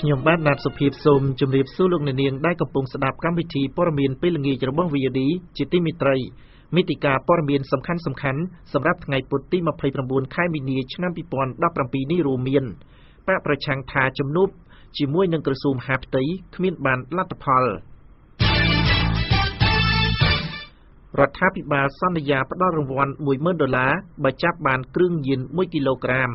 ខ្ញុំបានណាត់សុភាពសូមជម្រាបសួរលោកអ្នកនាងដែលកំពុងស្ដាប់កម្មវិធីព័ត៌មានពេលល្ងាចរបស់ VOD ជាទីមេត្រីមេតិការព័ត៌មានសំខាន់ៗសម្រាប់ថ្ងៃពុធទី29ខែមីនាឆ្នាំ2017នេះរួមមានបកប្រឆាំងថាជំនួបជាមួយនឹងក្រសួងមហាផ្ទៃគ្មានបានលទ្ធផលរដ្ឋាភិបាលសន្យាផ្ដល់រង្វាន់$10,000បើចាប់បានគ្រឿងញៀន1គីឡូក្រាម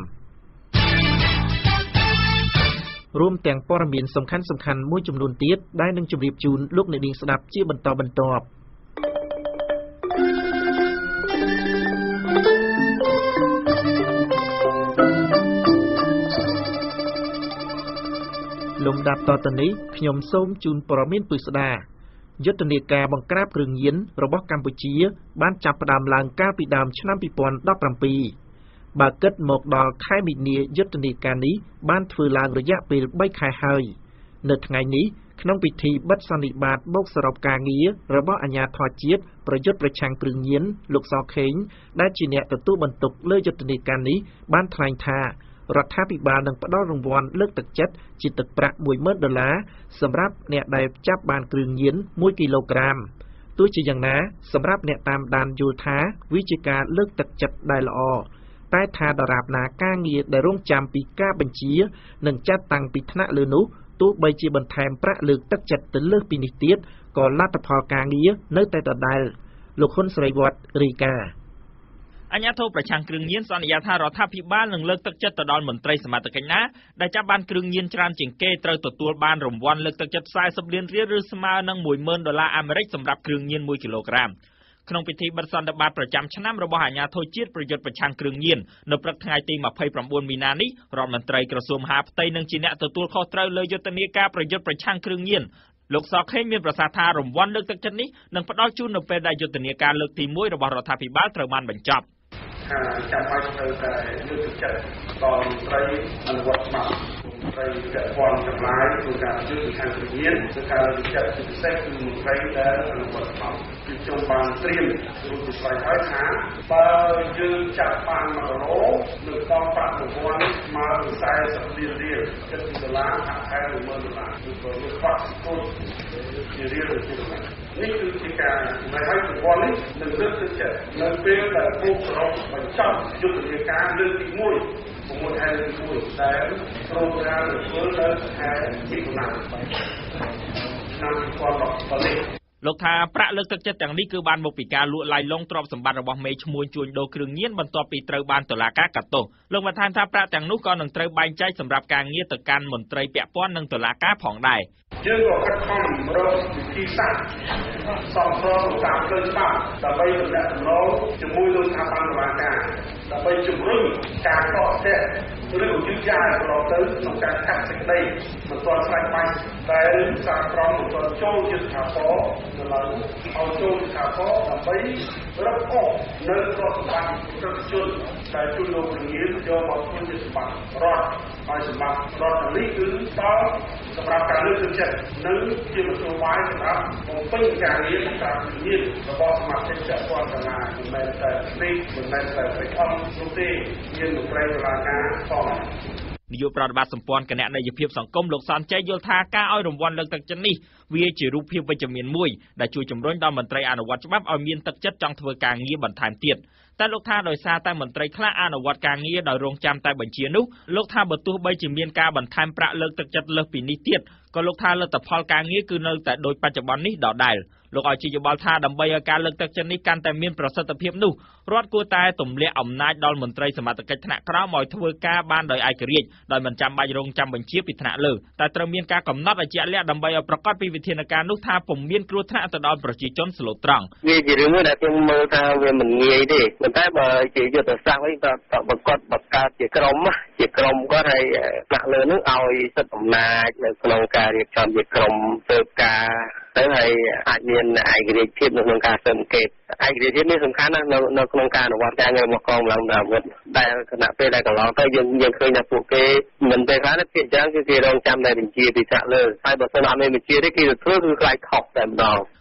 រួមទាំងព័ត៌មានសំខាន់ៗមួយចំនួនទៀតដែលនឹងជម្រាបជូនលោកអ្នកនាងស្ដាប់ជាបន្តបន្ទាប់លំដាប់តទៅនេះខ្ញុំសូមជូនព័ត៌មានពិស្ដាយុទ្ធនាការបង្ក្រាបគ្រឿងញៀនរបស់កម្ពុជាបានចាប់ផ្ដើមឡើងកាលពីដើមឆ្នាំ2017បើគិតមកដល់ខែមីនាយុទ្ធនាការនេះបានធ្វើឡើងរយៈពេល3ខែហើយនៅថ្ងៃនេះក្នុងពិធីបិទសន្និបាតបូកសរុបការងាររបស់អាជ្ញាធរជាតិប្រយុទ្ធប្រឆាំងគ្រឿងញៀនលោកសខេងដែលជាអ្នកទទួលបន្ទុកលើយុទ្ធនាការនេះបានថ្លែងថារដ្ឋាភិបាលនឹងផ្ដល់រង្វាន់លើកទឹកចិត្តជាទឹកប្រាក់$10,000សម្រាប់អ្នកដែលចាប់បានគ្រឿងញៀន1គីឡូក្រាមទោះជាយ៉ាងណាសម្រាប់អ្នកតាមដានយល់ថាវាជាការលើកទឹកចិត្តដែលល្អតែថាដរាបណាការងារដែលរងចាំពីការបញ្ជានឹងចាត់តាំងពីថ្នាក់លើនោះទោះបីជាបន្ថែមប្រាក់លើកទឹកចិត្តទៅលើសពីនេះទៀតក៏លទ្ធផលការងារនៅតែដដែលលោកហ៊ុនស្រីវត្តរីកាអាជ្ញាធរប្រឆាំងគ្រឿងញៀនសន្យាថារដ្ឋាភិបាលនឹងលើកទឹកចិត្តទៅដល់មន្ត្រីសមត្ថកិច្ចណាដែលចាប់បានគ្រឿងញៀនច្រើនជាងគេត្រូវទទួលបានរង្វាន់លើកទឹកចិត្ត$40 លានឬស្មើនឹង$10,000អាមេរិកសម្រាប់គ្រឿងញៀន1គីឡូក្រាមក្នុងពិធីបិទសន្និបាតប្រចាំឆ្នាំរបស់អាជ្ញាធរជាតិប្រយុទ្ធប្រឆាំងគ្រឿងញៀននៅព្រឹកថ្ងៃទី29មីនានេះរដ្ឋមន្ត្រីក្រសួងមហាផ្ទៃនឹងជាអ្នកទទួលខុសត្រូវលើយុទ្ធនាការប្រយុទ្ធប្រឆាំងគ្រឿងញៀនលោកសខេងមានប្រសាសន៍ថារង្វាន់លើកទឹកចិត្តនេះនឹងផ្ដល់ជូននៅពេលដែលយុទ្ធនាការលើកទី1របស់រដ្ឋាភិបាលត្រូវបានបញ្ចប់ចាំបាច់ត្រូវតែលើកទឹកចិត្តដល់មន្ត្រីអនុវត្តច្បាប់មន្ត្រីពាក់ព័ន្ធទាំងឡាយក្នុងការជួយប្រឆាំងគ្រឿងញៀនគឺការលើកទឹកចិត្តជាពិសេសគឺមន្ត្រីដែលអនុវត្តច្បាប់គឺខ្ញុំបានត្រៀមរូបស្បែកហើយថាបើយើងចាប់បាន1គីឡូនឹងដល់ប្រាក់រង្វាន់ស្មើនឹង$40 លាន$70ហាក់ខែ$10,000គឺបើយើងខ្វះគោលជារៀលទៅជាដុល្លារនេះគឺជាការដែលឲ្យប្រព័ន្ធនេះនឹងលើកទឹកចិត្តនៅពេលដែលពួកសរុបបញ្ចប់យុទ្ធនាការលើកទី16ខែលើកទី1ដែលប្រូក្រាមធ្វើនៅខែមិថុនាឆ្នាំ2017 លោកថាប្រាក់លើកទឹកចិត្តទាំងនេះគឺបានមកពីការលួចឡាយឡុងទ្រព្យសម្បត្តិរបស់មេឈ្មួញជួញដូរគ្រឿងញៀនបន្ទាប់ពីត្រូវបានតុលាការកាត់ទោសលោកបន្ថែមថាប្រាក់ទាំងនោះក៏នឹងត្រូវបែងចែកសម្រាប់ការងារទៅកាន់មន្ត្រីពាក់ព័ន្ធនិងតុលាការផងដែរយើងក៏ខិតខំរកវិធីសាស្ត្រសំស្របតាមផ្លូវច្បាប់ដើម្បីទំនាក់ទំនងជាមួយនឹងស្ថាប័នតុលាការដើម្បីជំរុញការតបស្ទះឬយឺតយ៉ាវដល់ទៅក្នុងការកាត់សេចក្តីមិនទាន់ស្រេចបាច់តែសាកត្រង់មិនទាន់ចូលជាស្ថាពរនៅឡើយឲ្យចូលស្ថាពរដើម្បីរកអស់នៅទ្រព្យសម្បត្តិប្រជាជនដែលជួយលោកគ្រឿងញៀនយកមកធ្វើជាសម្បត្តិរដ្ឋហើយសម្បត្តិរដ្ឋនេះគឺដល់សម្រាប់ការលើកទឹកចិត្តនិងជាមធ្យោបាយសម្រាប់បំពេញការងារបង្ក្រាបគ្រឿងញៀនរបស់សមាជិកពាក់ព័ន្ធទាំងឡាយមិនមែនតែនេះមិនមែនតែប្រតិកម្មនោះទេមានមន្ត្រីតុលាការផងនាយកប្រតិបត្តិសម្ព័ន្ធគណនេយ្យភាពសង្គមលោកសនជ័យយល់ថាការឲ្យរង្វាន់លើកទឹកចិត្តនេះវាជារូបភាពវិជ្ជមានមួយដែលជួយជំរុញដល់មន្ត្រីអនុវត្តច្បាប់ឲ្យមានទឹកចិត្តចង់ធ្វើការងារបន្ថែមទៀតតែលោកថាដោយសារតែមន្ត្រីខ្លះអនុវត្តការងារដោយរងចាំតែបញ្ជានោះលោកថាបើទោះបីជាមានការបន្ថែមប្រាក់លើកទឹកចិត្តលើសពីនេះទៀតក៏លោកថាលទ្ធផលការងារគឺនៅតែដូចបច្ចុប្បន្ននេះដដែលលោកឲ្យជាយោបល់ថាដើម្បីឲ្យការលើកទឹកចិត្តនេះកាន់តែមានប្រសិទ្ធភាពនោះរដ្ឋគួរតែទម្លាក់អំណាចដល់មន្ត្រីសមត្ថកិច្ចថ្នាក់ក្រោមឲ្យធ្វើការបានដោយឯករាជ្យដោយមិនចាំបាច់រងចាំបញ្ជាពីថ្នាក់លើតែត្រូវមានការកំណត់ឲ្យជាក់លាក់ដើម្បីឲ្យប្រកាសពីវិធានការនោះថាពុំមានគ្រោះថ្នាក់ទៅដល់ប្រជាជនស្លូតត្រង់វាជារឿងមួយដែលខ្ញុំមើលថាវាមិនងាយទេប៉ុន្តែបើជាយុទ្ធសាស្ត្រវិញក៏បង្កើតជាក្រុមគាត់ឲ្យថ្នាក់លើនឹងឲ្យសិទ្ធិអំណាចនៅក្នុងការរៀបចំជាក្រុមធ្វើការទៅហើយអាចមានឯករាជ្យភាពនៅក្នុងការស៊ើបអង្កេតឯករាជ្យភាពនេះសំខាន់ណាស់នៅក្នុងការអនុវត្តការងាររបស់កងកម្លាំងអាវុធដែលគណៈពេលដែលកន្លងទៅយើងឃើញថាពួកគេមិនពេលខ្លះភាគច្រើនគឺគេរងចាំតែបញ្ជាពីថ្នាក់លើហើយបើសិនអត់មានបញ្ជាទេគេទៅធ្វើគឺខ្លាចខុសតែម្ដង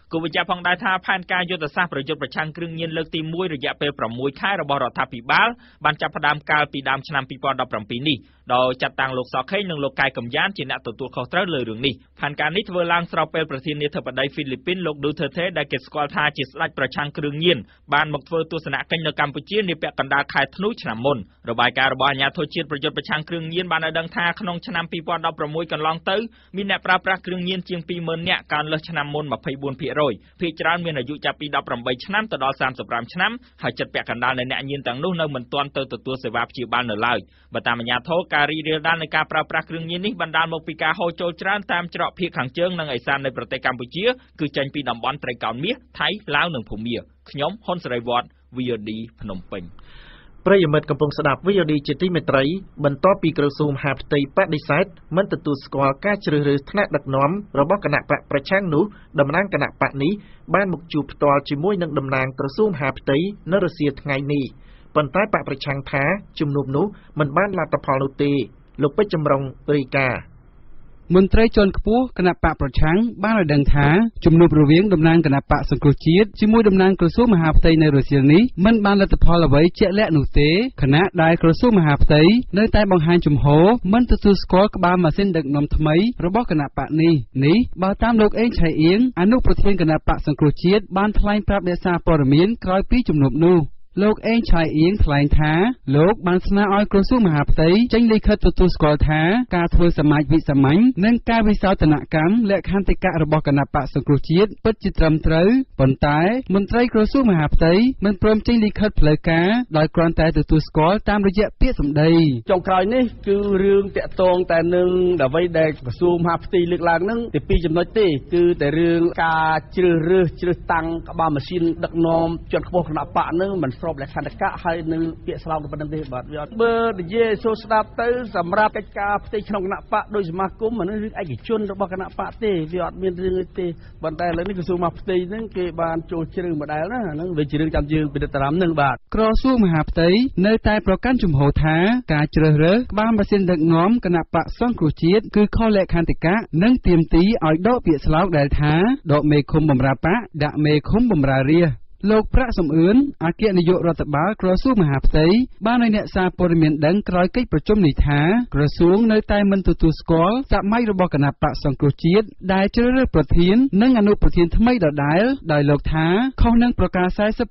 គូបញ្ជាក់ផងដែរថាផែនការយុទ្ធសាស្ត្រប្រយុទ្ធប្រឆាំងគ្រឿងញៀនលើកទី1រយៈពេល6ខែរបស់រដ្ឋាភិបាលបានចាប់ផ្ដើមកាលពីដើមឆ្នាំ2017នេះដោយចាត់តាំងលោកសខេងនិងលោកកែកំយ៉ានជាអ្នកទទួលខុសត្រូវលើរឿងនេះផែនការនេះធ្វើឡើងស្របពេលប្រធានាធិបតីហ្វីលីពីនលោកឌូធឺថេដែលគេស្គាល់ថាជាស្ដេចប្រឆាំងគ្រឿងញៀនបានមកធ្វើទស្សនកិច្ចនៅកម្ពុជានាពាក់កណ្ដាលខែធ្នូឆ្នាំមុនរបាយការណ៍របស់អាជ្ញាធរជាតិប្រយុទ្ធប្រឆាំងគ្រឿងញៀនបានឲ្យដឹងថាក្នុងឆ្នាំ2016កន្លងទៅមានអ្នកប្រើប្រាស់គ្រឿងញៀនជាង 20,000 នាក់កើនលើសឆ្នាំមុន 24%ភាគច្រើនមានអាយុចាប់ពី18ឆ្នាំទៅដល់35ឆ្នាំហើយជិតពាក់កណ្ដាលនៃអ្នកញៀនទាំងនោះនៅមិនទាន់ទៅទទួលសេវាព្យាបាលនៅឡើយបើតាមអាជ្ញាធរការរីករាលដាលនៃការប្រើប្រាស់គ្រឿងញៀននេះបណ្ដាលមកពីការហូរចូលច្រើនតាមច្រកភាគខាងជើងនិងឦសាននៃប្រទេសកម្ពុជាគឺចេញពីតំបន់ត្រីកោណមាសថៃឡាវនិងភូមាខ្ញុំហ៊ុនសេរីវត្ត VOD ភ្នំពេញប្រិយមិត្តកំពុងស្ដាប់ VOD ជាទីមេត្រីបន្ទាប់ពីក្រសួងមហាផ្ទៃបដិសេធមិនទទួលស្គាល់ការជ្រើសរើសថ្នាក់ដឹកនាំរបស់គណៈបកប្រឆាំងនោះតំណាងគណៈបកនេះបានមកជួបផ្ទាល់ជាមួយនឹងតំណាងក្រសួងមហាផ្ទៃនៅរសៀលថ្ងៃនេះប៉ុន្តែបកប្រឆាំងថាជំនុំនោះមិនបានលទ្ធផលនោះទេលោកពេជ្រចម្រុងរាយការណ៍មន្ត្រីជាន់ខ្ពស់គណៈបកប្រឆាំងបានឲ្យដឹងថាជំនួបរវាងតំណាងគណៈបកសង្គ្រោះជាតិជាមួយតំណាងក្រសួងមហាផ្ទៃនៅរសៀលនេះមិនបានលទ្ធផលអ្វីជាក់លាក់នោះទេខណៈដែលក្រសួងមហាផ្ទៃនៅតែបង្ហាញជំហរមិនទទួលស្គាល់ក្បាលម៉ាស៊ីនដឹកនាំថ្មីរបស់គណៈបកនេះបើតាមលោកអេងឆៃអៀងអនុប្រធានគណៈបកសង្គ្រោះជាតិបានថ្លែងប្រាប់អ្នកសារព័ត៌មានក្រោយពីជំនួបនោះលោកអេងឆៃអៀងថ្លែងថាលោកបានស្នើឲ្យក្រសួងមហាផ្ទៃចេញលិខិតទទួលស្គាល់ថាការធ្វើសមាជវិសាមញ្ញនិងការវិសោធនកម្មលក្ខន្តិកៈរបស់គណៈបកសង្គ្រោះជាតិពិតជាត្រឹមត្រូវប៉ុន្តែមន្ត្រីក្រសួងមហាផ្ទៃមិនព្រមចេញលិខិតផ្លូវការដោយគ្រាន់តែទទួលស្គាល់តាមរយៈពាក្យសម្ដីចុងក្រោយនេះគឺរឿងតាក់ទងតែនឹងអ្វីដែលក្រសួងមហាផ្ទៃលើកឡើងហ្នឹងទី2ចំណុចទេគឺតែរឿងការជ្រើសតាំងក្បាលម៉ាស៊ីនដឹកនាំជាន់ខ្ពស់គណៈបកហ្នឹងមិនស្របលក្ខន្តិកៈហើយនៅពាក្យស្លោកប៉ុណ្្នឹងទេបាទវាបើនិយាយសូស្ដាប់ទៅសម្រាប់កិច្ចការផ្ទៃក្នុងគណៈបកដោយសមាគមអានេះរឿងឯកជនរបស់គណៈបកទេវាអត់មានរឿងទេប៉ុន្តែឥឡូវនេះក្រសួងមហាផ្ទៃហ្នឹងគេបានចូលជ្រៅម៉ូដែលណាហ្នឹងវាជារឿងចាំយើងពិនិត្យតាមហ្នឹងបាទក្រសួងមហាផ្ទៃនៅតែប្រកាន់ជំហរថាការជ្រើសរើសក្បាលម៉ាស៊ីនដឹកនាំគណៈបកសង្គ្រោះជាតិគឺខុសលក្ខន្តិកៈនិងទាមទារឲ្យដកពាក្យស្លោកដែលថាដកមេឃុំបម្រើបកដាក់មេឃុំបម្រើរាស្ត្រលោកប្រាក់សំអឿនអគ្គនាយករដ្ឋបាលក្រសួងមហាផ្ទៃបានឲ្យអ្នកសារព័ត៌មានដឹងក្រោយកិច្ចប្រជុំនេះថាក្រសួងនៅតែមិនទទួលស្គាល់សម័យរបស់គណៈបកសង្គ្រោះជាតិដែលជ្រើសរើសប្រធាននិងអនុប្រធានថ្មីដដែលដោយលោកថាខុសនឹងប្រការ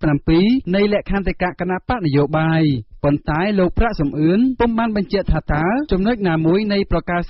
47នៃលក្ខន្តិកៈគណៈបកនយោបាយប៉ុន្តែលោកប្រាក់សំអឿនពុំបានបញ្ជាក់ថាតើចំណុចណាមួយនៃប្រការ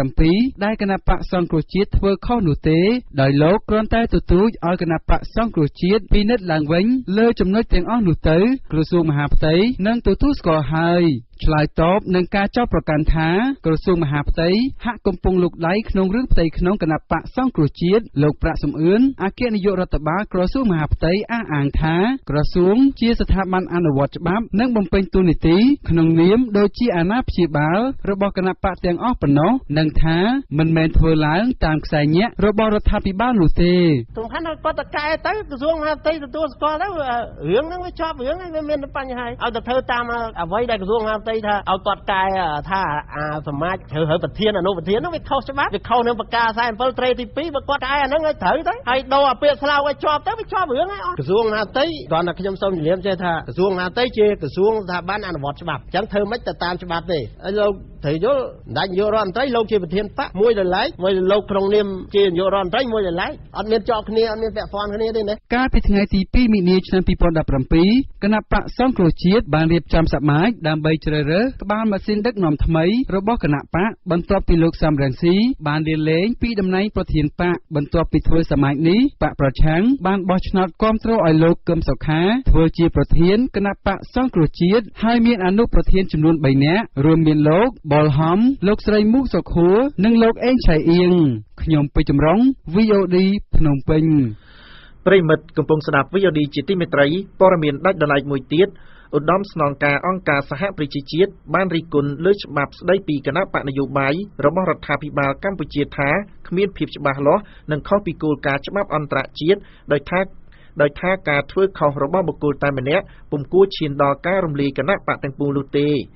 47ដែលគណៈបកសង្គ្រោះជាតិធ្វើខុសនោះទេដោយលោកគ្រាន់តែទទូចឲ្យគណៈបកសង្គ្រោះជាតិពិនិត្យឡើងវិញលើចំណុចទាំងអស់នោះទៅក្រសួងមហាផ្ទៃនឹងទទួលស្គាល់ហើយឆ្លើយតបនឹងការចោទប្រកាន់ថាក្រសួងមហាផ្ទៃហាក់កំពុងលូកដៃក្នុងរឿងផ្ទៃក្នុងគណៈបកសង្គ្រោះជាតិលោកប្រាក់សំអឿនអគ្គនាយករដ្ឋបាលក្រសួងមហាផ្ទៃអះអាងថាក្រសួងជាស្ថាប័នអនុវត្តច្បាប់និងបំពេញតួនាទីក្នុងនាមដូចជាអាណាព្យាបាលរបស់គណៈបកទាំងអស់ប៉ុណ្ណោះនិងថាមិនមែនធ្វើឡើងតាមខ្សែញាក់របស់រដ្ឋាភិបាលនោះទេសំខាន់ឲ្យគាត់តកែទៅក្រសួងមហាផ្ទៃទទួលស្គាល់ទៅរឿងហ្នឹងវាជាប់រឿងហ្នឹងវាមានបញ្ហាឲ្យទៅធ្វើតាមអ្វីដែលក្រសួងមហាផ្ទៃថាឲ្យគាត់កែថាសមាជត្រូវប្រធានអនុប្រធានហ្នឹងវាខុសច្បាប់វាខុសនឹងប្រការ47ត្រេទី2បើគាត់កែអាហ្នឹងឲ្យត្រូវទៅហើយដូរអាពាក្យស្លោកឲ្យជាប់ទៅវាជាប់រឿងហើយអស់ក្រសួងមហាផ្ទៃគ្រាន់តែខ្ញុំសូមជម្រាបចេះថាក្រសួងមហាផ្ទៃជាក្រសួងស្ថាប័នអនុវត្តច្បាប់អញ្ចឹងធ្វើមិនទៅតាមច្បាប់ទេហើយលោកត្រូវយល់ដាច់នាយករដ្ឋមន្ត្រីលោកជាប្រធានបកមួយដោយឡែកមួយលោកក្នុងនាមជានាយករដ្ឋមន្ត្រីមួយដោយឡែកអត់មានជាប់គ្នាអត់មានពាក់ព័ន្ធគ្នាទេណាកាលពីថ្ងៃទី2មីនាឆ្នាំ2017គណៈបកសង្គ្រោះជាតិបានរៀបចំសមាជដើម្បីជ្រើសរើសក្បាលម៉ាស៊ីនដឹកនាំថ្មីរបស់គណៈបកបន្ទាប់ពីលោកសំរងស៊ីបានលាលែងពីតំណែងប្រធានបកបន្ទាប់ពីធ្វើសមាជនេះបកប្រឆាំងបានបោះឆ្នោតគាំទ្រឲ្យលោកកឹមសុខាធ្វើជាប្រធានគណៈបកសង្គ្រោះជាតិហើយមានអនុប្រធានចំនួន3នាក់រួមមានលោកបុលហំលោកស្រីមូសុខួរនិងលោកអេងឆៃអៀងខ្ញុំពេជ្រចម្រុង VOD ភ្នំពេញប្រិមិត្តកំពុងស្ដាប់ VOD ជាទីមេត្រីព័ត៌មានដាច់ដライមួយទៀតឧត្តមស្នងការអង្គការសហប្រជាជាតិបានរិះគន់លើច្បាប់ស្ដីពីគណៈបកនយោបាយរបស់រដ្ឋាភិបាលកម្ពុជាថាគ្មានភាពច្បាស់លាស់និងខុសពីគោលការណ៍ច្បាប់អន្តរជាតិដោយថាការធ្វើខុសរបស់បុគ្គលតែម្នាក់ពុំគួរឈានដល់ការរំលាយគណៈបកទាំងពួងនោះទេ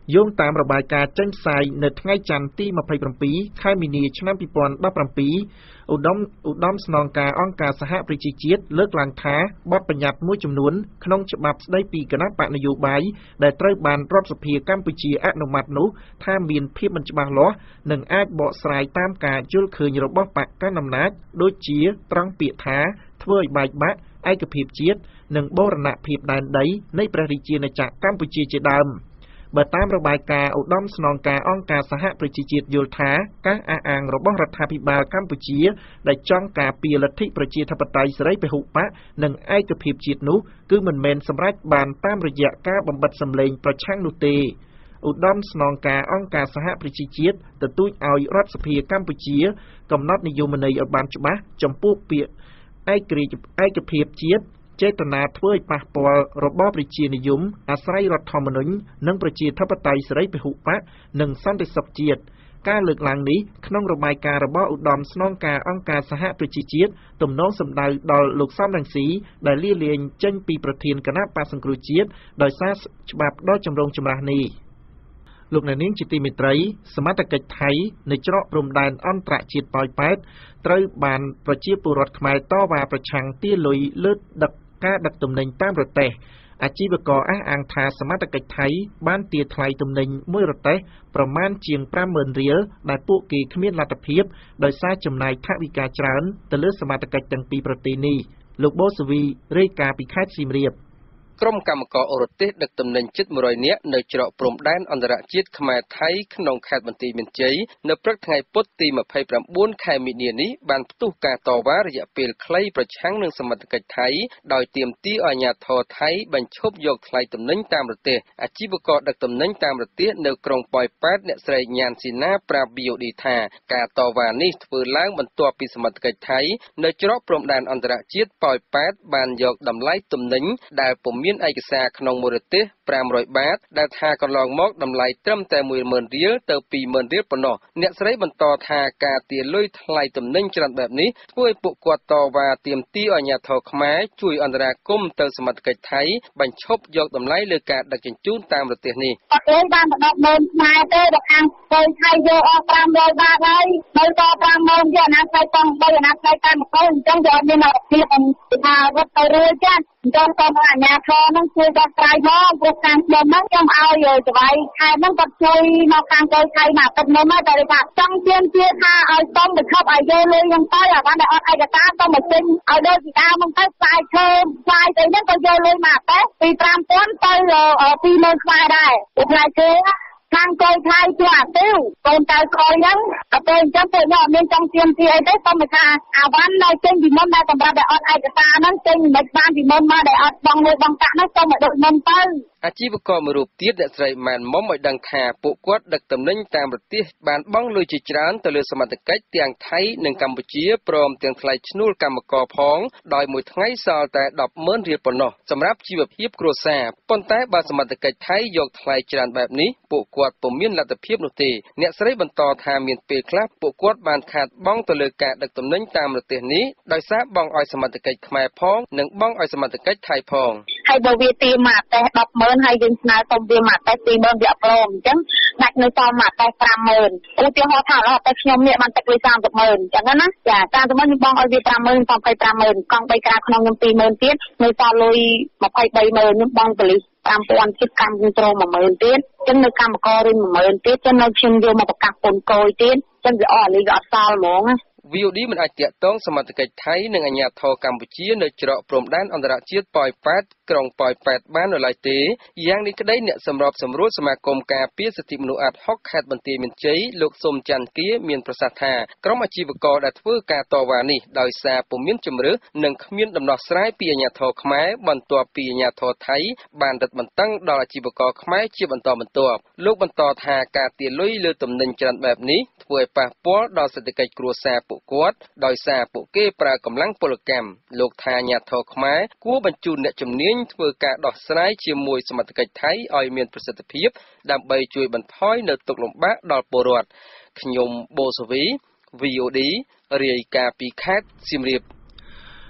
យោងតាមរបាយការណ៍ចេញផ្សាយនៅថ្ងៃច័ន្ទទី27ខែមីនាឆ្នាំ2017ឧត្តមស្នងការអង្គការសហប្រជាជាតិលើកឡើងថាបទបញ្ញត្តិមួយចំនួនក្នុងច្បាប់ស្តីពីគណៈបកនយោបាយដែលត្រូវបានរដ្ឋសភាកម្ពុជាអនុម័តនោះថាមានភាពមិនច្បាស់លាស់និងអាចបកស្រាយតាមការយល់ឃើញរបស់បកកណ្ដាលអំណាចដូចជាត្រង់ពាក្យថាធ្វើឲ្យបែកបាក់ឯកភាពជាតិនិងបូរណភាពដែនដីនៃព្រះរាជាណាចក្រកម្ពុជាជាដើមបើតាមរបាយការណ៍ឧត្តមស្នងការអង្គការសហប្រជាជាតិយល់ថាការអះអាងរបស់រដ្ឋាភិបាលកម្ពុជាដែលចង់ការពារលទ្ធិប្រជាធិបតេយ្យសេរីពហុបកនិងឯកភាពជាតិនោះគឺមិនមែនសម្រេចបានតាមរយៈការបំបិទសម្លេងប្រឆាំងនោះទេឧត្តមស្នងការអង្គការសហប្រជាជាតិទទូចឲ្យរដ្ឋសភាកម្ពុជាកំណត់និយមន័យឲ្យបានច្បាស់ចំពោះពាក្យឯកភាពជាតិចេតនាធ្វើឲ្យប៉ះពាល់របបប្រជានិយមអាស្រ័យរដ្ឋធម្មនុញ្ញនិងប្រជាធិបតេយ្យសេរីពហុបកនិងសន្តិសុខជាតិការលើកឡើងនេះក្នុងរបាយការណ៍របស់ឧត្តមស្នងការអង្គការសហប្រជាជាតិទំនងសម្ដៅដល់លោកសំរងស៊ីដែលលាលែងចេញពីប្រធានគណៈបក្សសង្គ្រោះជាតិដោយសារច្បាប់ដ៏ចម្រូងចម្រាសនេះលោកអ្នកនាងជាទីមេត្រីសមត្ថកិច្ចថៃនៅច្រកព្រំដែនអន្តរជាតិប៉ោយប៉ែតត្រូវបានប្រជាពលរដ្ឋខ្មែរតវ៉ាប្រឆាំងទារលុយលើការដឹកទំនិញតាមរទេះអាជីវករអះអាងថាសមត្ថកិច្ចថៃបានទារថ្លៃទំនិញមួយរទេះប្រមាណជាង 50,000 រៀលដែលពួកគេគ្មានលទ្ធភាពដោយសារចំណាយថវិកាច្រើនទៅលើសមត្ថកិច្ចទាំងពីរប្រទេសនេះលោកបូសវីរាយការណ៍ពីខេត្តសៀមរាបក្រុមកម្មករអរទេសដឹកទំនិញជិត100នាក់នៅច្រកព្រំដែនអន្តរជាតិខ្មែរថៃក្នុងខេត្តបន្ទាយមានជ័យនៅព្រឹកថ្ងៃពុធទី29ខែមីនានេះបានផ្ទុះការតវ៉ារយៈពេលខ្លីប្រឆាំងនឹងសមត្ថកិច្ចថៃដោយទាមទារឲ្យអាជ្ញាធរថៃបញ្ឈប់យកថ្លៃទំនិញតាមរទេសអាជីវករដឹកទំនិញតាមរទេសនៅក្រុងប៉ោយប៉ែតអ្នកស្រីញ៉ានស៊ីណាប្រាប់ VOD ថាការតវ៉ានេះធ្វើឡើងបន្ទាប់ពីសមត្ថកិច្ចថៃនៅច្រកព្រំដែនអន្តរជាតិប៉ោយប៉ែតបានយកតម្លៃទំនិញដែលពុំមានឯកសារក្នុងមួយរទេស500បាតដែលថាកន្លងមកតម្លៃត្រឹមតែ 10,000 រៀលទៅ 20,000 រៀលប៉ុណ្ណោះអ្នកស្រីបន្តថាការទារលុយថ្លៃទំនិញច្រើនបែបនេះធ្វើឲ្យពួកគាត់តវ៉ាទាមទារឲ្យអាជ្ញាធរខ្មែរជួយអន្តរាគមន៍ទៅសមត្ថកិច្ចថៃបញ្ឈប់យកតម្លៃលើការដឹកជញ្ជូនតាមរទេសនេះអត់ទេបានទៅ10,000ខ្មែរទេដល់ខាងទៅថៃយកអស់500បាតហើយនៅត5,000យកអាណាស្រីតង់3អាណាស្រីតាមកូនអញ្ចឹងវាអត់មានអត់ភាពថារត់ទៅរឿយចាអញ្ចឹងសូមអាជ្ញាធរនឹងជួយដោះស្រាយមកព្រោះខាងខ្ញុំហ្នឹងខ្ញុំឲ្យចវាយខែហ្នឹងគាត់ជួយមកខាងទៅថៃមកទឹកមុនមកតែថាចង់ទាមទារថាឲ្យសុំបញ្ឈប់ឲ្យយកលុយហ្នឹងទៅអាបានតែអត់ឯកសារសុំមកចេញឲ្យដូចពីដើមហ្នឹងទៅផ្សាយឈើផ្សាយទៅហ្នឹងក៏យកលុយមកតែពី 5,000 ទៅ 20,000 ខ្មែរដែរផ្លែគេខាងកូនថៃជាអាទិវកូនចៅក្រោយហ្នឹងដល់ពេលអញ្ចឹងពួកខ្ញុំអត់មានចង់ទាមទារអីទេសុំថាអាវ៉ាន់នៅចេញពីមុនដែលសម្រាប់តែអត់ឯកសារហ្នឹងចេញមិនបានពីមុនមកដែលអត់បងលុយបងកាក់ហ្នឹងសុំឲ្យដូចមុនទៅអាជីវករមួយរូបទៀតអ្នកស្រីម៉ែនមុំឲ្យដឹងថាពួកគាត់ដឹកទំនិញតាមប្រទេសបានបង់លុយជាច្រើនទៅលើសមត្ថកិច្ចទាំងថៃនិងកម្ពុជាព្រមទាំងថ្លៃឈ្នួលកម្មករផងដោយមួយថ្ងៃសល់តែ 10,000 រៀលប៉ុណ្ណោះសម្រាប់ជីវភាពគ្រួសារប៉ុន្តែបើសមត្ថកិច្ចថៃយកថ្លៃច្រើនបែបនេះពួកគាត់ពុំមានលទ្ធភាពនោះទេអ្នកស្រីបន្តថាមានពេលខ្លះពួកគាត់បានខាតបង់ទៅលើការដឹកទំនិញតាមប្រទេសនេះដោយសារបង់ឲ្យសមត្ថកិច្ចខ្មែរផងនិងបង់ឲ្យសមត្ថកិច្ចថៃផងហើយបើវាទីមកតែ10,000ហើយយើងស្នើសុំវាមកតែ 20,000 វាអត់ព្រមអញ្ចឹងដាច់នៅតមកតែ 50,000 ឧទាហរណ៍ថាឥឡូវតែខ្ញុំនេះបានទឹកលុយ 30,000 អញ្ចឹងណាចា 30,000 ខ្ញុំបង់ឲ្យវា 50,000 25,000 កង់3ក្រាលក្នុងខ្ញុំ 20,000 ទៀតនៅសល់លុយ 23,000 ខ្ញុំបង់ប៉ូលីស 5,000 ទៀតកម្មខ្ញុំត្រូវ 10,000 ទៀតអញ្ចឹងនៅកម្មករវិញ 10,000 ទៀតចឹងនៅខ្ញុំយកមកប្រកាសពន្ធគយទៀតអញ្ចឹងវាអស់លុយវាអត់សល់ហ្មង VOD មិនអាចតាក់ទងសមត្ថកិច្ចថៃនិងអាជ្ញាធរកម្ពុជានៅច្រកព្រំដែនអន្តរជាតិប៉ោយប៉ែតក្រុងប៉ោយប៉ែតបាននៅឡើយទេយ៉ាងនេះក្តីអ្នកសម្របសម្រួលសមាគមការពារសិទ្ធិមនុស្សអាត់ហុកខេត្តបន្ទាយមានជ័យលោកសុំច័ន្ទគាមានប្រសាសន៍ថាក្រុមអាជីវករដែលធ្វើការតវ៉ានេះដោយសារពុំមានជំរឿសនិងគ្មានដំណោះស្រាយពីអាជ្ញាធរខ្មែរបន្ទាប់ពីអាជ្ញាធរថៃបានរឹតបន្តឹងដល់អាជីវករខ្មែរជាបន្តបន្ទាប់លោកបន្តថាការទារលុយលើទំនិញច្រើនបែបនេះធ្វើឲ្យប៉ះពាល់ដល់សេដ្ឋកិច្ចគ្រួសារពួកគាត់ដោយសារពួកគេប្រើកម្លាំងពលកម្មលោកថាអាជ្ញាធរខ្មែរគួរបញ្ជូនអ្នកជំនាញធ្វើការដោះស្រាយជាមួយសមត្ថកិច្ចថៃឲ្យមានប្រសិទ្ធភាពដើម្បីជួយបន្ថយនៅទុក្ខលំបាកដល់ពលរដ្ឋខ្ញុំបូសវី VOD រាយការណ៍ពីខេត្តសៀមរាប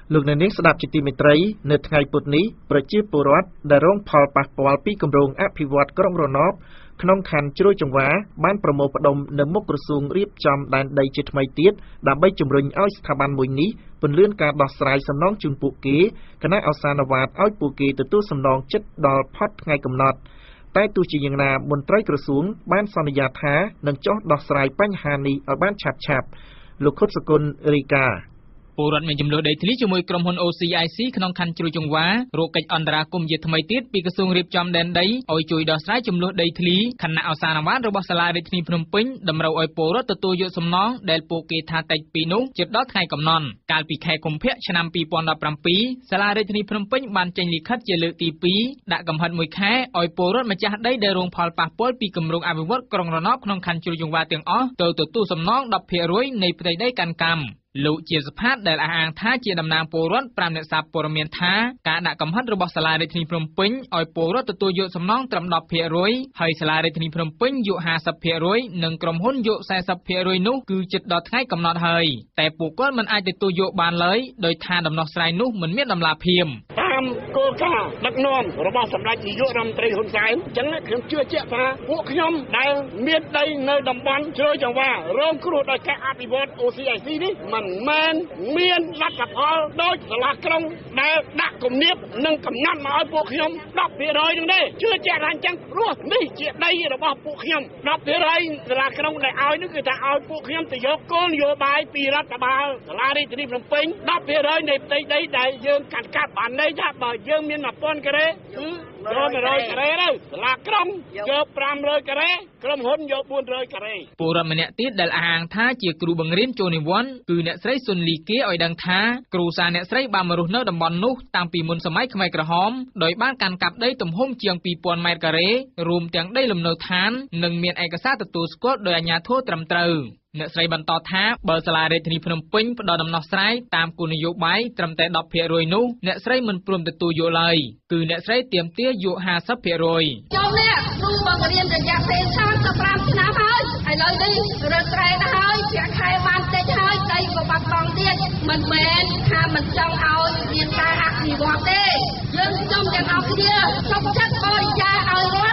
លោកអ្នកនាងស្ដាប់ជាទីមេត្រីនៅថ្ងៃពុធនេះប្រជាពលរដ្ឋដែលរងផលប៉ះពាល់ពីគម្រោងអភិវឌ្ឍក្រុងរណបក្នុងខណ្ឌជ្រោយចង្វាបានប្រមូលផ្ដុំនៅមុខក្រសួងរៀបចំដែនដីជាថ្មីទៀតដើម្បីជំរុញឲ្យស្ថាប័នមួយនេះពន្យាការដោះស្រាយសំណងជូនពួកគេគណៈអសានវត្តឲ្យពួកគេទទួលសំណងចិត្តដល់ផុតថ្ងៃកំណត់តែទោះជាយ៉ាងណាមន្ត្រីក្រសួងបានសន្យាថានឹងចុះដោះស្រាយបញ្ហានេះឲ្យបានឆាប់ៗលោកខុតសកុលរីកាពលរដ្ឋមានចំនួនដីធ្លីជាមួយក្រុមហ៊ុន OCIC ក្នុងខណ្ឌជ្រោយចង្វារកកិច្ចអន្តរាគមន៍ជាថ្មីទៀតពីក្រសួងរៀបចំដែនដីឲ្យជួយដោះស្រាយចំនួនដីធ្លីគណៈអសានវត្តរបស់សាលារាជធានីភ្នំពេញតម្រូវឲ្យពលរដ្ឋទទួលយកសំណងដែលពួកគេថាតិចពីនោះជិតដល់ថ្ងៃកំណត់កាលពីខែកុម្ភៈឆ្នាំ 2017 សាលារាជធានីភ្នំពេញបានចេញលិខិតជាលើកទី 2 ដាក់កំហិតមួយខែឲ្យពលរដ្ឋម្ចាស់ដីដែលរងផលប៉ះពាល់ពីគម្រោងអភិវឌ្ឍក្រុងរណបក្នុងខណ្ឌជ្រោយចង្វារទាំងអស់ទៅទទួលសំណង 10% នៃផ្ទៃដីកាន់កម្មលោកជាសភាដែលអះអាងថាជាតំណាងពលរដ្ឋ5អ្នកសារព័ត៌មានថាការដាក់កំហិតរបស់សាលារាជធានីភ្នំពេញឲ្យពលរដ្ឋទទួលយកសំណងត្រឹម 10% ហើយសាលារាជធានីភ្នំពេញយក 50% និងក្រុមហ៊ុនយក 40% នោះគឺជិតដល់ថ្ងៃកំណត់ហើយតែពួកគាត់មិនអាចទទួលយកបានឡើយដោយថាដំណោះស្រាយនោះមិនមានដំណាភៀមតាមគោលការណ៍ដឹកនាំរបស់សម្ដេចនាយករដ្ឋមន្ត្រីហ៊ុនសែនអញ្ចឹងខ្ញុំជឿជាក់ថាពួកខ្ញុំដែលមានដីនៅតំបន់ជ្រោយចង្វាររងគ្រោះដោយការអភិវឌ្ឍ OCIC នេះមិនមែនមានលទ្ធផលដោយសាលាក្រុងដែលដាក់គំនាបនិងកំណត់មកឲ្យពួកខ្ញុំ 10% នឹងទេជឿជាក់ថាអញ្ចឹងព្រោះនេះជាដីរបស់ពួកខ្ញុំ 10% សាលាក្រុងដែលឲ្យនោះគឺថាឲ្យពួកខ្ញុំទៅយកគោលនយោបាយពីរដ្ឋបាលសាលារាជធានីភ្នំពេញ 10% នៃផ្ទៃដីដែលយើងកាត់កាប់បានន័យថាបើយើងមាន 1000 ការ៉េគឺយក 100 ការ៉េទៅសាលាក្រុងយក 500 ការ៉េក្រុមហ៊ុនយក 400 ការ៉េពលរដ្ឋម្នាក់ទៀតដែលអះអាងថាជាគ្រូបង្រៀនចូលនិវត្តន៍គឺអ្នកស្រីសុនលីគេឲ្យដឹងថាគ្រូសាអ្នកស្រីបានមករស់នៅតំបន់នោះតាំងពីមុនសម័យខ្មែរក្រហមដោយបានកាន់កាប់ដីទំហំជាង 2000 ម៉ែត្រការ៉េរួមទាំងដីលំនៅឋាននិងមានឯកសារទទួលស្គាល់ដោយអាជ្ញាធរត្រឹមត្រូវអ្នកស្រីបន្តថាបើសាលារាជធានីភ្នំពេញផ្ដល់ដំណោះស្រាយតាមគោលនយោបាយត្រឹមតែ 10% នោះអ្នកស្រីមិនព្រមទទួលយកឡើយគឺអ្នកស្រីទាមទារយក 50% ខ្ញុំនេះគ្រូបង្រៀនរយៈពេល35ឆ្នាំហើយឥឡូវនេះរឹតត្រែទៅហើយប្រាក់ខែបានតិចហើយដីក៏បាត់បង់ទៀតមិនមែនថាមិនចង់ឲ្យមានការអភិវឌ្ឍទេយើងខ្ញុំទាំងអស់គ្នាសុខចិត្តបរិយាឲ្យរដ្ឋ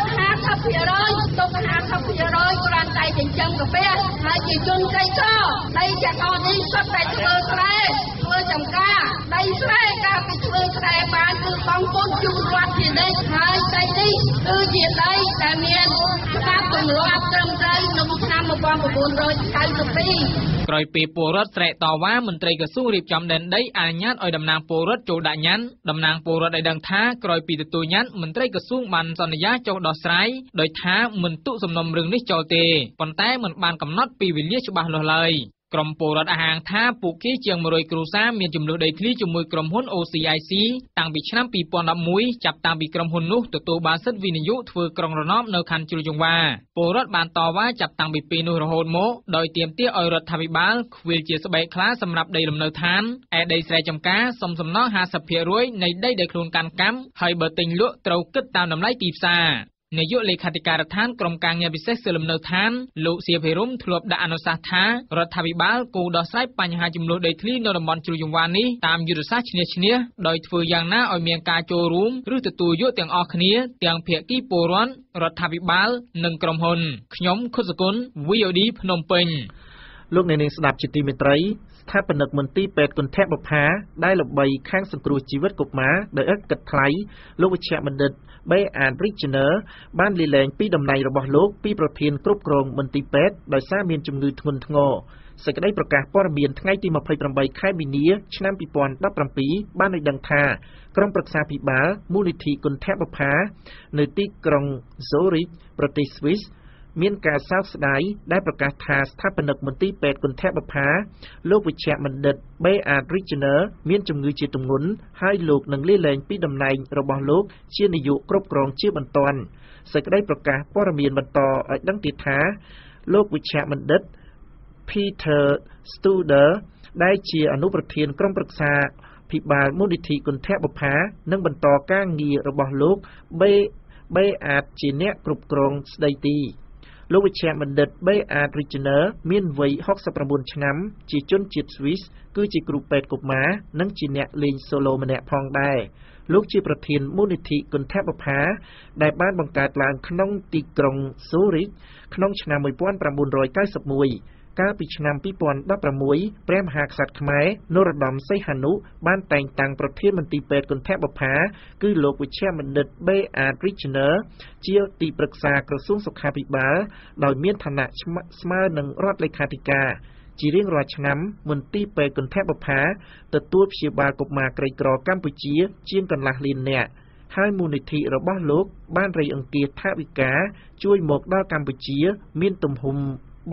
50% ទុក 50% គ្រាន់តែចិញ្ចឹមកាហ្វេហើយជាជនក្រីក្រដីទាំងអស់នេះសុទ្ធតែធ្វើស្រែធ្វើចម្ការដីស្រែការពីធ្វើស្រែបានគឺបង់ពន្ធជូនរដ្ឋជានិច្ចហើយដីនេះគឺជាដីដែលមានច្បាប់ទម្លាប់ត្រឹមត្រូវក្នុងឆ្នាំ 1992 ក្រោយពេលពលរដ្ឋស្រែកតវ៉ាមន្ត្រីក្រសួងរៀបចំដែនដីអនុញ្ញាតឲ្យតំណាងពលរដ្ឋចូលដាក់ញត្តិតំណាងពលរដ្ឋឲ្យដឹងថាក្រោយពីទទួលញត្តិមន្ត្រីក្រសួងបានសន្យាចុះដោះស្រាយដោយថាមិនទុកសំណុំរឿងនេះចោលទេប៉ុន្តែមិនបានកំណត់ពេលវេលាច្បាស់លាស់ឡើយក្រុមពលរដ្ឋអះអាងថាពួកគេជាង100គ្រួសារមានចំនួនដីធ្លីជាមួយក្រុមហ៊ុន OCIC តាំងពីឆ្នាំ 2011 ចាប់តាំងពីក្រុមហ៊ុននោះទទួលបានសិទ្ធិវិនិយោគធ្វើក្រុងរណបនៅខណ្ឌជ្រោយចង្វារពលរដ្ឋបានតវ៉ាចាប់តាំងពីពេលនោះរហូតមកដោយទាមទារឲ្យរដ្ឋាភិបាលខ្វៀលជាស្បែកខ្លាសម្រាប់ដីលំនៅឋានឯដីស្រែចម្ការសុំសំណង 50% នៃដីដែលខ្លួនកាន់កម្មហើយបើទិញលក់ត្រូវគិតតាមតម្លៃទីផ្សារនាយកលេខាធិការដ្ឋានក្រុមការងារពិសេសសិលំនៅឋានលោកសៀភិរមធ្លាប់ដាក់អនុសាសន៍ថារដ្ឋាភិបាលគួរដោះស្រាយបញ្ហាចំនួនដីធ្លីនៅតំបន់ជ្រោយចង្វារនេះតាមយុទ្ធសាស្ត្រឈ្នះឈ្នះដោយធ្វើយ៉ាងណាឲ្យមានការចូលរួមឬទទួលយកទាំងអស់គ្នាទាំងភាគីពលរដ្ឋរដ្ឋាភិបាលនិងក្រុមហ៊ុនខ្ញុំខុតសកុល VOD ភ្នំពេញលោកអ្នកនាងស្ដាប់ជាទីមេត្រីស្ថាបនិកមន្ទីរពេទ្យគន្ធបុប្ផាដែលល្បីខាងសង្គ្រោះជីវិតកុមារដោយឥតគិតថ្លៃលោកវិជ្ជបណ្ឌិតRegional បានលាលែងពីតំណែងរបស់លោកពីប្រធានគ្រប់គ្រងមន្ទីរពេទ្យដោយសារមានជំងឺធ្ងន់ធ្ងរសេចក្តីប្រកាសព័ត៌មានថ្ងៃទី28ខែមីនាឆ្នាំ2017បានឲ្យដឹងថាក្រុមប្រឹក្សាភិបាលមូលនិធិគន្ធបុប្ផានៅទីក្រុង Zurich ប្រទេសស្វីសមានការសោកស្ដាយដែលប្រកាសថាស្ថាបនិកមន្ទីរពេទ្យគន្ធបុប្ផាលោកវិជ្ជបណ្ឌិតRegional មានជំងឺជាទម្ងន់ហើយលោកនឹងលាលែងពីតំណែងរបស់លោកជានាយកគ្រប់គ្រងជាបន្ទាន់សេចក្តីប្រកាសព័ត៌មានបន្តឲ្យដឹងទៀតថាលោកវិជ្ជបណ្ឌិត Peter Studer ដែលជាអនុប្រធានក្រុមប្រឹក្សាភិបាលមូលនិធិគន្ធបុប្ផានឹងបន្តការងាររបស់លោកអាចជាអ្នកគ្រប់គ្រងស្ដីទីលោកវិជ្ជបណ្ឌិត B.R. Richner មានវ័យ69ឆ្នាំជាជនជាតិស្វីសគឺជាគ្រូពេទ្យកុមារនិងជាអ្នកលេងសូឡូម្នាក់ផងដែរលោកជាប្រធានមូលនិធិគន្ធបភាដែលបានបង្កើតឡើងក្នុងទីក្រុងស៊ូរិកក្នុងឆ្នាំ1991កាលពីឆ្នាំ2016ព្រះមហាក្សត្រខ្មែរនរោត្តមសីហនុបានតែងតាំងប្រធានមន្ត្រីពេទ្យគន្ធបភាគឺលោកវិជ្ជបណ្ឌិត B.R. Richner ជាទីប្រឹក្សាក្រសួងសុខាភិបាលដោយមានឋានៈស្មើនឹងរដ្ឋលេខាធិការជារៀងរាល់ឆ្នាំមន្ទីរពេទ្យគន្ធបភាទទួលព្យាបាលកុមារក្រីក្រកម្ពុជាជាងកន្លះលាននាក់ហើយមូលនិធិរបស់លោកបានរៃអង្គាសថវិកាជួយមកដល់កម្ពុជាមានទំហំ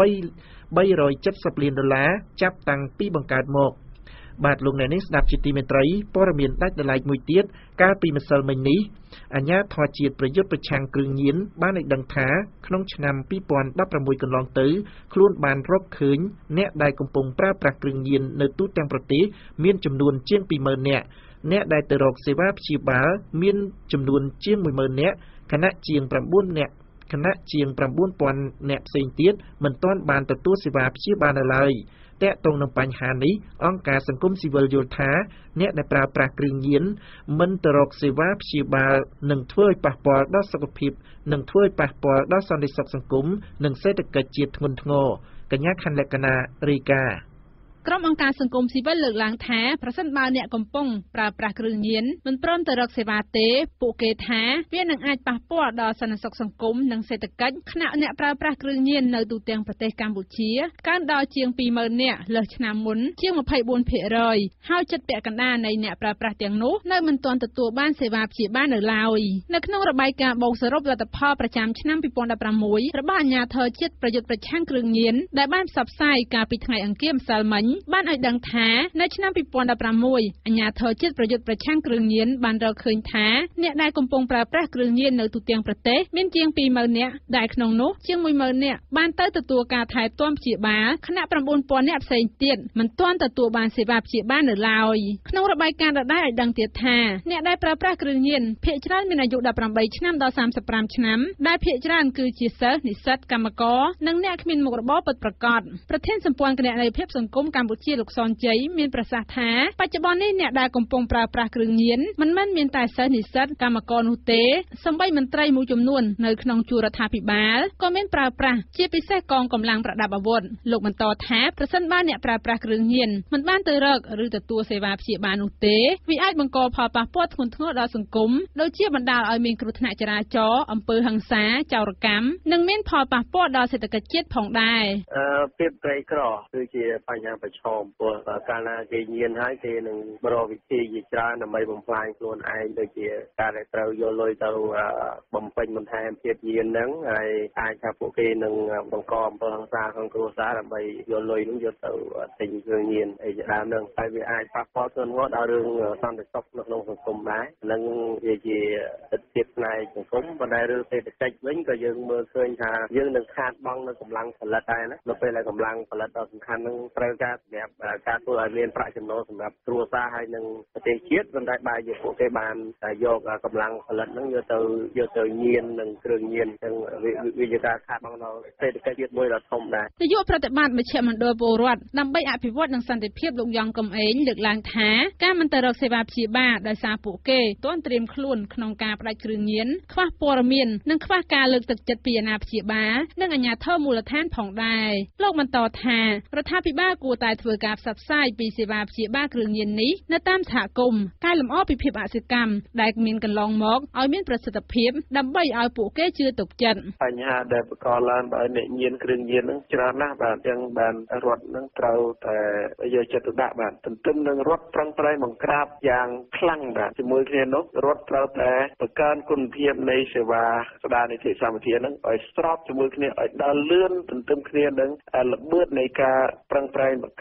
$370 លានចាប់តាំងពីបង្កើតមកបាទលោកអ្នកនាងស្ដាប់ជាទីមេត្រីព័ត៌មានដាច់ដライមួយទៀតកាលពីម្សិលមិញនេះអាជ្ញាធរជាតិប្រយុទ្ធប្រឆាំងគ្រឿងញៀនបានឲ្យដឹងថាក្នុងឆ្នាំ2016កន្លងទៅខ្លួនបានរកឃើញអ្នកដែលកំពុងប្រើប្រាស់គ្រឿងញៀននៅទូទាំងប្រទេសមានចំនួនជាង 20,000 នាក់អ្នកដែលទៅរកសេវាព្យាបាលមានចំនួនជាង 10,000 នាក់ខណៈជាង 9,000 នាក់ខណៈជាង 9,000 នាក់ផ្សេងទៀតមិនទាន់បានទទួលសេវាព្យាបាលនៅឡើយតាក់ទងនឹងបញ្ហានេះអង្គការសង្គមស៊ីវិលយល់ថាអ្នកដែលប្រើប្រាស់គ្រឿងញៀនមិនទៅរកសេវាព្យាបាលនឹងធ្វើឲ្យប៉ះពាល់ដល់សុខភាពនិងធ្វើឲ្យប៉ះពាល់ដល់សន្តិសុខសង្គមនិងសេដ្ឋកិច្ចជាតិធ្ងន់ធ្ងរកញ្ញាខណ្ឌលក្ខណារាយការណ៍ក្រុមអង្គការសង្គមស៊ីវិលលើកឡើងថាប្រសិនបើអ្នកកំពុងប្រើប្រាស់គ្រឿងញៀនមិនព្រមទៅរកសេវាទេពួកគេថាវានឹងអាចប៉ះពាល់ដល់សន្តិសុខសង្គមនិងសេដ្ឋកិច្ចខណៈអ្នកប្រើប្រាស់គ្រឿងញៀននៅទូទាំងប្រទេសកម្ពុជាកើនដល់ជាង 20,000 នាក់លើសឆ្នាំមុនជាង 24% ហើយជិតពាក់កណ្ដាលនៃអ្នកប្រើប្រាស់ទាំងនោះនៅមិនទាន់ទទួលបានសេវាព្យាបាលនៅឡើយនៅក្នុងរបាយការណ៍បូកសរុបលទ្ធផលប្រចាំឆ្នាំ2016របស់អាជ្ញាធរជាតិប្រយុទ្ធប្រឆាំងគ្រឿងញៀនដែលបានផ្សព្វផ្សាយកាលពីថ្ងៃអង្គារម្សិលមិញបានឲ្យដឹងថានៅឆ្នាំ2016អាជ្ញាធរជាតិប្រយុទ្ធប្រឆាំងគ្រឿងញៀនបានរកឃើញថាអ្នកដែលកំពុងប្រើប្រាស់គ្រឿងញៀននៅទូទាំងប្រទេសមានជាង 20,000 នាក់ដែលក្នុងនោះជាង 10,000 នាក់បានទៅទទួលការថែទាំព្យាបាលខណៈ 9,000 នាក់ផ្សេងទៀតមិនទាន់ទទួលបានសេវាព្យាបាលនៅឡើយក្នុងរបាយការណ៍ដដែលឲ្យដឹងទៀតថាអ្នកដែលប្រើប្រាស់គ្រឿងញៀនភាគច្រើនមានអាយុ18ឆ្នាំដល់35ឆ្នាំដែលភាគច្រើនគឺជាសិស្សនិស្សិតកម្មករនិងអ្នកគ្មានមុខរបរពិតប្រាកដប្រធានសម្ព័ន្ធគណនេយ្យភាពសង្គមកម្ពុជាលោកសនជ័យមានប្រសាសន៍ថាបច្ចុប្បន្ននេះអ្នកដែលកំពុងប្រើប្រាស់គ្រឿងញៀនមិនមែនមានតែសិស្សនិស្សិតកម្មករនោះទេសូម្បីមន្ត្រីមួយចំនួននៅក្នុងជួររដ្ឋាភិបាលក៏មានប្រើប្រាស់ជាពិសេសកងកម្លាំងប្រដាប់អាវុធលោកបន្តថាប្រសិនបើអ្នកប្រើប្រាស់គ្រឿងញៀនមិនបានទៅរកឬទទួលសេវាព្យាបាលនោះទេវាអាចបង្កផលប៉ះពាល់ធ្ងន់ធ្ងរដល់សង្គមដូចជាបណ្ដាលឲ្យមានគ្រោះថ្នាក់ចរាចរណ៍អំពើហិង្សាចោរកម្មនិងមានផលប៉ះពាល់ដល់សេដ្ឋកិច្ចជាតិផងដែរភាពក្រីក្រគឺជាបញ្ហាប្រឈមព្រោះកាលណាគេញៀនហើយគេនឹងរកវិធីជាច្រើនដើម្បីបំផ្លាញខ្លួនឯងដូចជាការដែលត្រូវយកលុយទៅបំពេញបន្ថែមភាពញៀនហ្នឹងហើយអាចថាពួកគេនឹងបង្កអំពើហិង្សាក្នុងគ្រួសារដើម្បីយកលុយហ្នឹងយកទៅទិញគ្រឿងញៀនអីជាដើមហ្នឹងហើយវាអាចប៉ះពាល់ធ្ងន់ធ្ងរដល់រឿងសន្តិសុខនៅក្នុងសង្គមដែរនិងវាជាទិដ្ឋភាពផ្នែកសង្គមប៉ុន្តែរឿងសេដ្ឋកិច្ចវិញក៏យើងមើលឃើញថាយើងនឹងខាតបង់នៅកម្លាំងផលិតដែរណានៅពេលដែលកម្លាំងផលិតដ៏សំខាន់ហ្នឹងត្រូវការសម្រាប់ការធ្វើឲ្យមានប្រាក់ចំណូលសម្រាប់គ្រួសារហើយនិងប្រទេសជាតិប៉ុន្តែបែរជាពួកគេបានយកកម្លាំងផលិតហ្នឹងយកទៅញៀននិងគ្រឿងញៀនទាំងវាជាការខាតបង់ដល់សេដ្ឋកិច្ចជាតិមួយដ៏ធំដែរនាយកប្រតិបត្តិមជ្ឈមណ្ឌលពលរដ្ឋដើម្បីអភិវឌ្ឍនិងសន្តិភាពលោកយ៉ងកំឯងលើកឡើងថាការមិនទៅរកសេវាព្យាបាលដោយសារពួកគេទាន់ត្រៀមខ្លួនក្នុងការផ្ដាច់គ្រឿងញៀនខ្វះព័ត៌មាននិងខ្វះការលើកទឹកចិត្តពីអាណាព្យាបាលនិងអាជ្ញាធរមូលដ្ឋានផងដែរលោកបន្តថារដ្ឋាភិបាលគួរតែធ្វើការផ្សព្វផ្សាយពីសេវាព្យាបាលគ្រឿងញៀននេះនៅតាមសហគមន៍កែលម្អពីភាពអសកម្មដែលមានកន្លងមកឲ្យមានប្រសិទ្ធភាពដើម្បីឲ្យពួកគេជឿទុកចិត្តបញ្ហាដែលបង្កឡើងដោយអ្នកញៀនគ្រឿងញៀនហ្នឹងច្រើនណាស់បាទទាំងបានរដ្ឋនឹងត្រូវតែយកចិត្តទុកដាក់បាទទន្ទឹមនឹងរដ្ឋប្រឹងប្រែងបង្ក្រាបយ៉ាងខ្លាំងបាទជាមួយគ្នានោះរដ្ឋត្រូវតែបង្កើនគុណភាពនៃសេវាស្ដារនីតិសម្បទាហ្នឹងឲ្យស្របជាមួយគ្នាឲ្យដល់លឿនទន្ទឹមគ្នានឹងល្បឿននៃការប្រឹងប្រែងបង្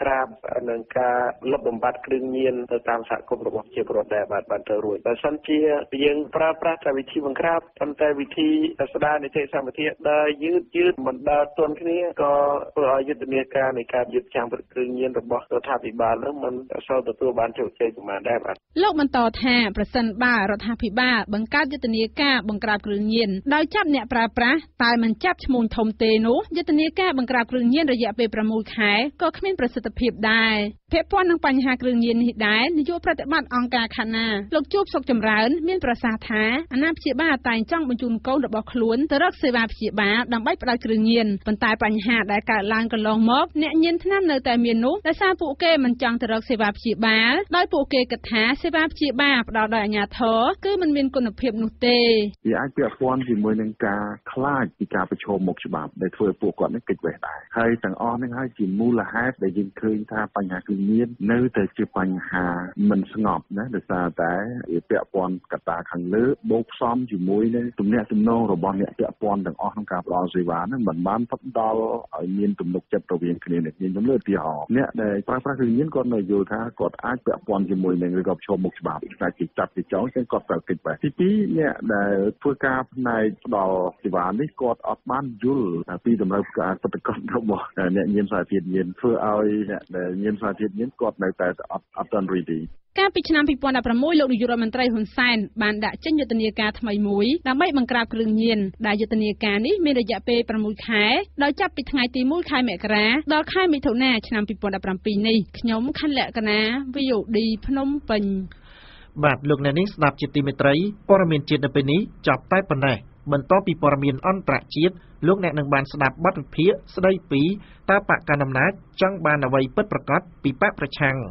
ក្រាបនឹងការលុបបំបាត់គ្រឿងញៀនទៅតាមសហគមន៍របស់ជាពលរដ្ឋដែលបានទៅរួចបើសិនជាយើងប្រើប្រាស់តែវិធីបង្ក្រាបប៉ុន្តែវិធីស្ដារនីតិសម្បទាដែលយឺតមិនដើរទន់គ្នាក៏ធ្វើឲ្យយុទ្ធនាការនៃការยึดចាំគ្រឿងញៀនរបស់រដ្ឋាភិបាលនឹងមិនសូវទទួលបានជោគជ័យប្រមាណដែរបាទលោកបន្តថាប្រសិនបើរដ្ឋាភិបាលបង្កើតយុទ្ធនាការបង្ក្រាបគ្រឿងញៀនដោយចាប់អ្នកប្រើប្រាស់តែមិនចាប់ឈ្មួញធំទេនោះយុទ្ធនាការបង្ក្រាបគ្រឿងញៀនរយៈពេល6ខែក៏គ្មានប្រសិទ្ធភាពដែរពាក់ព័ន្ធនឹងបញ្ហាគ្រឿងញៀននេះដែរនាយកប្រតិបត្តិអង្គការខាណាលោកជួបសុខចម្រើនមានប្រសាសន៍ថាអាណាព្យាបាលតែងចង់បញ្ជូនកូនរបស់ខ្លួនទៅរកសេវាព្យាបាលដើម្បីផ្ដាច់គ្រឿងញៀនប៉ុន្តែបញ្ហាដែលកើតឡើងកន្លងមកអ្នកញៀនថ្នាំនៅតែមាននោះដោយសារពួកគេមិនចង់ទៅរកសេវាព្យាបាលដោយពួកគេគិតថាសេវាព្យាបាលផ្ដល់ដោយអាជ្ញាធរគឺមិនមានគុណភាពនោះទេវាអាចពាក់ព័ន្ធជាមួយនឹងការខ្លាចពីការប្រឈមមុខច្បាប់ដែលធ្វើឲ្យពួកគាត់នេះគេចវេះដែរហើយទាំងអស់នេះហើយជាមូលហេតុដែលយើងឃើញថាបញ្ហាគ្រឿងញៀននៅតែជាបញ្ហាមិនស្ងប់ណាដោយសារតែវាពាក់ព័ន្ធកត្តាខាងលើបូកផ្សំជាមួយនឹងទំនាក់ទំនងរបស់អ្នកពាក់ព័ន្ធទាំងអស់ក្នុងការផ្ដល់សេវាហ្នឹងមិនបានផ្ដល់ឲ្យមានទំនុកចិត្តរវាងគ្នាអ្នកញៀនខ្ញុំលើកឧទាហរណ៍អ្នកដែលប្រើប្រាស់គ្រឿងញៀនគាត់នៅយល់ថាគាត់អាចពាក់ព័ន្ធជាមួយនឹងឬក៏ប្រឈមមុខច្បាប់តែគេចាប់គេចោលចឹងគាត់ត្រូវគេចបែបទី2អ្នកដែលធ្វើការផ្នែកផ្ដល់សេវានេះគាត់អត់បានយល់ពីតម្រូវការប្រតិកម្មរបស់អ្នកញៀនសារធាតុញៀនធ្វើឲ្យអ្នកដែលញៀនសារធាតុញៀនគាត់នៅតែអត់ទាន់រីទីកាលពីឆ្នាំ2016លោកនាយករដ្ឋមន្ត្រីហ៊ុនសែនបានដាក់ចេញយុទ្ធនាការថ្មីមួយដើម្បីបង្ក្រាបគ្រឿងញៀនដែលយុទ្ធនាការនេះមានរយៈពេល6ខែដោយចាប់ពីថ្ងៃទី1ខែមករាដល់ខែមិថុនាឆ្នាំ2017នេះខ្ញុំខណ្ឌលក្ខណា VOD ភ្នំពេញបាទលោកអ្នកនាងស្ដាប់ជាទីមេត្រីព័ត៌មានជាតិនៅពេលនេះចប់តែប៉ុណ្ណេះបន្តពីព័ត៌មានអន្តរជាតិលោកអ្នកនឹងបានស្ដាប់បទវិភាគស្ដីពីតើបកកណ្ដាលអំណាចចង់បានអ្វីពិតប្រាកដពីបកប្រឆាំង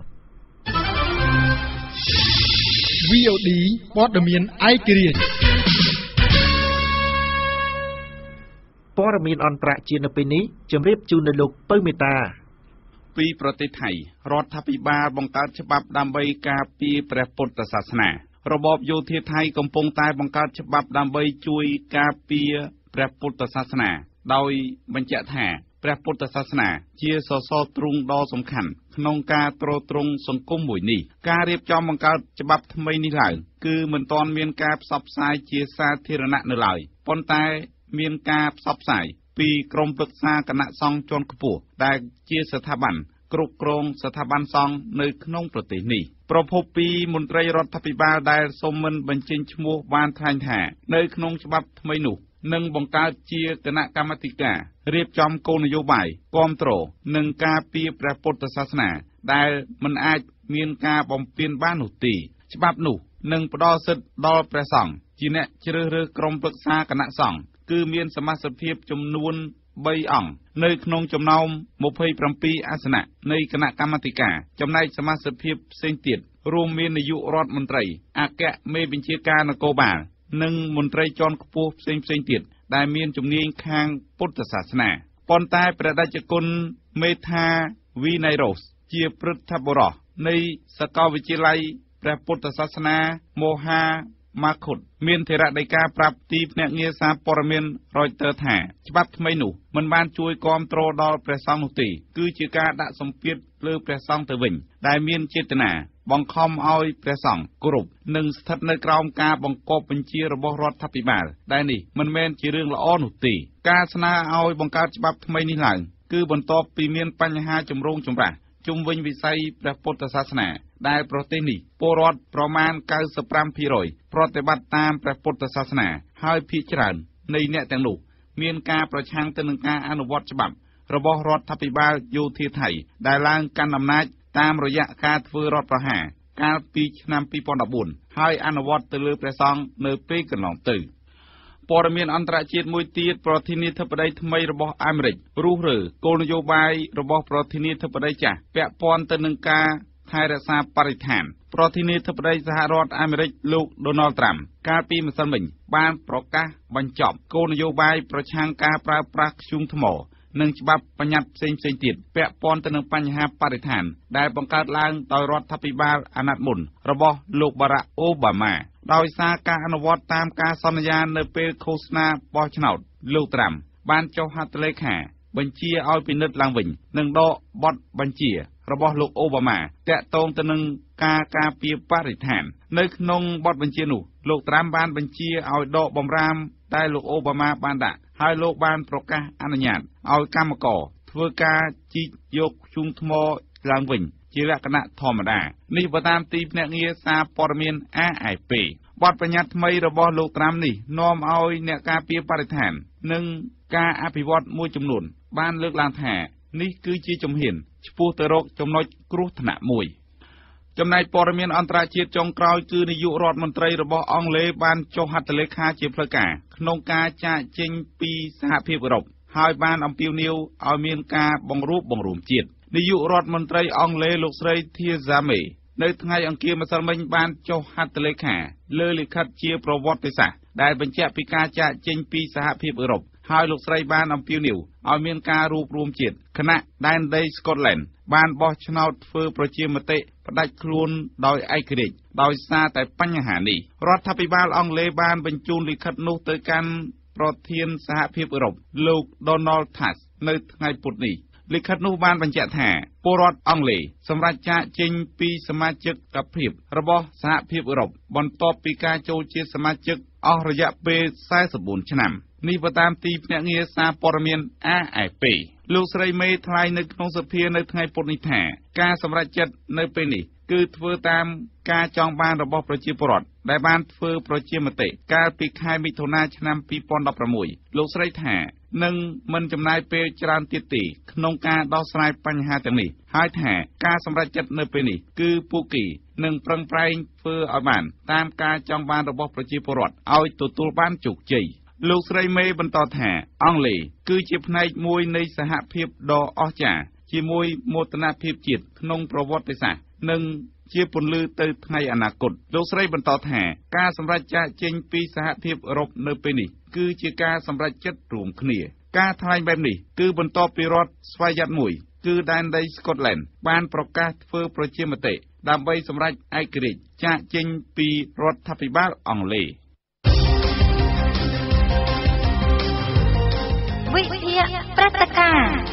VOD ព័ត៌មានឯករាជ្យព័ត៌មានអន្តរជាតិនៅពេលនេះជម្រាបជូនដល់លោកពៅមេតាពីប្រទេសថៃរដ្ឋាភិបាលបង្កើតច្បាប់ដើម្បីការពារព្រះពុទ្ធសាសនារបបយោធាថៃកំពុងតែបង្កើតច្បាប់ដើម្បីជួយការពារព្រះពុទ្ធសាសនាដោយបញ្ជាក់ថាព្រះពុទ្ធសាសនាជាសសរទ្រូងដ៏សំខាន់ក្នុងការទ្រទ្រង់សង្គមមួយនេះការរៀបចំបង្កើតច្បាប់ថ្មីនេះឡើងគឺមិនទាន់មានការផ្សព្វផ្សាយជាសាធារណៈនៅឡើយប៉ុន្តែមានការផ្សព្វផ្សាយពីក្រុមប្រឹក្សាគណៈសង្ឃជាន់ខ្ពស់ដែលជាស្ថាប័នគ្រប់គ្រងស្ថាប័នសង្ឃនៅក្នុងប្រទេសនេះប្រពន្ធពីមន្ត្រីរដ្ឋាភិបាលដែលសូមមិនបញ្ចេញឈ្មោះបានថ្លែងថានៅក្នុងច្បាប់ថ្មីនោះនឹងបង្កើតជាគណៈកម្មាធិការរៀបចំគោលនយោបាយគាំទ្រនឹងការពារព្រះពុទ្ធសាសនាដែលមិនអាចមានការបំពានបាននោះទេច្បាប់នោះនឹងផ្ដល់សិទ្ធិដល់ព្រះសង្ឃជាអ្នកជ្រើសរើសក្រុមប្រឹក្សាគណៈសង្ឃគឺមានសមាជិកភាពចំនួន3អង្គនៅក្នុងចំណោម27អាសនៈនៃគណៈកម្មាធិការចំណែកសមាជិកភាពផ្សេងទៀតរួមមាននាយករដ្ឋមន្ត្រីអគ្គមេបញ្ជាការនគរបាលនិងមន្ត្រីជាន់ខ្ពស់ផ្សេងទៀតដែលមានជំនាញខាងពុទ្ធសាសនាប៉ុន្តែព្រះតេជគុណមេថាវីណៃរ៉ូសជាព្រឹទ្ធបុរសនៃសាកលវិទ្យាល័យព្រះពុទ្ធសាសនាមហាម៉ាខុតមានធរដីកាប្រាប់ទីភ្នាក់ងារសារព័ត៌មាន Reuters ថាច្បាប់ថ្មីនោះមិនបានជួយគាំទ្រដល់ព្រះសង្ឃនោះទេគឺជាការដាក់សម្ពាធលើព្រះសង្ឃទៅវិញដែលមានចេតនាបង្ខំឲ្យព្រះសង្ឃគោរពនិងស្ថិតនៅក្រោមការបង្គាប់បញ្ជារបស់រដ្ឋាភិបាលដែលនេះមិនមែនជារឿងល្អនោះទេការស្នើឲ្យបង្កើតច្បាប់ថ្មីនេះឡើងគឺបន្ទាប់ពីមានបញ្ហាចម្រូងចម្រាសជុំវិញវិស័យព្រះពុទ្ធសាសនាដែលប្រទេសនេះពលរដ្ឋប្រមាណ 95% ប្រតិបត្តិតាមព្រះពុទ្ធសាសនាហើយភាគច្រើននៃអ្នកទាំងនោះមានការប្រឆាំងទៅនឹងការអនុវត្តច្បាប់របស់រដ្ឋាភិបាលយោធាថៃដែលឡើងកាន់អំណាចតាមរយៈការធ្វើរដ្ឋប្រហារកាលពីឆ្នាំ2014ហើយអនុវត្តទៅលើព្រះសង្ឃនៅពេលកន្លងទៅព័ត៌មានអន្តរជាតិមួយទៀតប្រធានាធិបតីថ្មីរបស់អាមេរិករុះរើគោលនយោបាយរបស់ប្រធានាធិបតីចាស់ពាក់ព័ន្ធទៅនឹងការថែរក្សាបរិស្ថានប្រធានាធិបតីសហរដ្ឋអាមេរិកលោក Donald Trump កាលពីម្សិលមិញបានប្រកាសបញ្ចប់គោលនយោបាយប្រឆាំងការប្រើប្រាស់ធ្យូងថ្មនិងច្បាប់បញ្ញត្តិផ្សេងទៀតពាក់ព័ន្ធទៅនឹងបញ្ហាបរិស្ថានដែលបង្កើតឡើងដោយរដ្ឋាភិបាលអាណត្តិមុនរបស់លោក Barack Obama ដោយសារការអនុវត្តតាមការសន្យានៅពេលឃោសនាបោះឆ្នោតលោក Trump បានចុះហត្ថលេខាបញ្ជាឲ្យពិនិត្យឡើងវិញនិងដកបទបញ្ជារបស់លោកអូបាម៉ាតាក់ទងទៅនឹងការពារបរិស្ថាននៅក្នុងបទបញ្ជានោះលោកត្រាំបានបញ្ជាឲ្យដកបំរាមដែលលោកអូបាម៉ាបានដាក់ហើយលោកបានប្រកាសអនុញ្ញាតឲ្យកម្មករធ្វើការជីកយកធ្យូងថ្មឡើងវិញជាលក្ខណៈធម្មតានេះបើតាមទីភ្នាក់ងារសារព័ត៌មាន AFP បទបញ្ញត្តិថ្មីរបស់លោកត្រាំនេះនាំឲ្យអ្នកការពារបរិស្ថាននិងការអភិវឌ្ឍមួយចំនួនបានលើកឡើងថានេះគឺជាជំហានឆ្ពោះទៅរកចំណុចគ្រោះថ្នាក់មួយចំណែកព័ត៌មានអន្តរជាតិចុងក្រោយគឺនាយករដ្ឋមន្ត្រីរបស់អង់គ្លេសបានចុះហត្ថលេខាជាផ្លូវការក្នុងការចាកចេញពីសហភាពអឺរ៉ុបហើយបានអំពាវនាវឲ្យមានការបង្រួបបង្រួមជាតិនាយករដ្ឋមន្ត្រីអង់គ្លេសលោកស្រី Theresa May នៅថ្ងៃអង្គារម្សិលមិញបានចុះហត្ថលេខាលើលិខិតជាប្រវត្តិសាស្ត្រដែលបញ្ជាក់ពីការចាកចេញពីសហភាពអឺរ៉ុបហើយលោកស្រីបានអំពាវនាវឲ្យមានការរួបរวมជាតិគណៈដែនដីស្កុតឡែនបានបោះឆ្នោតធ្វើប្រជាមតិផ្ដាច់ខ្លួនដោយឯករាជ្យដោយសារតែបញ្ហានេះរដ្ឋាភិបាលអង់គ្លេសបានបញ្ជូនលិខិតនោះទៅកាន់ប្រធានសហភាពអឺរ៉ុបលោក Donald Tusk នៅថ្ងៃពុធនេះលិខិតនោះបានបញ្ជាក់ថាពលរដ្ឋអង់គ្លេសសម្រាប់ចាកចេញពីសមាជិកភាពរបស់សហភាពអឺរ៉ុបបន្ទាប់ពីការចូលជាសមាជិកអស់រយៈពេល44ឆ្នាំនេះបើតាមទីភ្នាក់ងារសារព័ត៌មាន AFP លោកស្រីមេថ្លែងនៅក្នុងសភានៅថ្ងៃពុធនេះថាការសម្រេចចិត្តនៅពេលនេះគឺធ្វើតាមការចង់បានរបស់ប្រជាពលរដ្ឋដែលបានធ្វើប្រជាមតិកាលពីខែមិថុនាឆ្នាំ2016លោកស្រីថានឹងមិនចំណាយពេលច្រើនទៀតទេក្នុងការដោះស្រាយបញ្ហាទាំងនេះហើយថាការសម្រេចចិត្តនៅពេលនេះគឺពួកគេនឹងប្រឹងប្រែងធ្វើឲ្យបានតាមការចង់បានរបស់ប្រជាពលរដ្ឋឲ្យទទួលបានជោគជ័យលោកស្រីមេបន្តថាអង់គ្លេសគឺជាផ្នែកមួយនៃសហភាពដ៏អស្ចារ្យជាមួយមោទនភាពជាតិក្នុងប្រវត្តិសាស្ត្រនិងជាពន្លឺទៅថ្ងៃអនាគតលោកស្រីបន្តថាការសម្រេចចាកចេញពីសហភាពអឺរ៉ុបនៅពេលនេះគឺជាការសម្រេចចិត្តរួមគ្នាការថ្លែងបែបនេះគឺបន្ទាប់ពីរដ្ឋស្វយ័តមួយគឺដែនដីស្កុតឡែនបានប្រកាសធ្វើប្រជាមតិដើម្បីសម្រេចឯករាជ្យចាកចេញពីរដ្ឋាភិបាលអង់គ្លេសវិភាគព្រឹត្តិការណ៍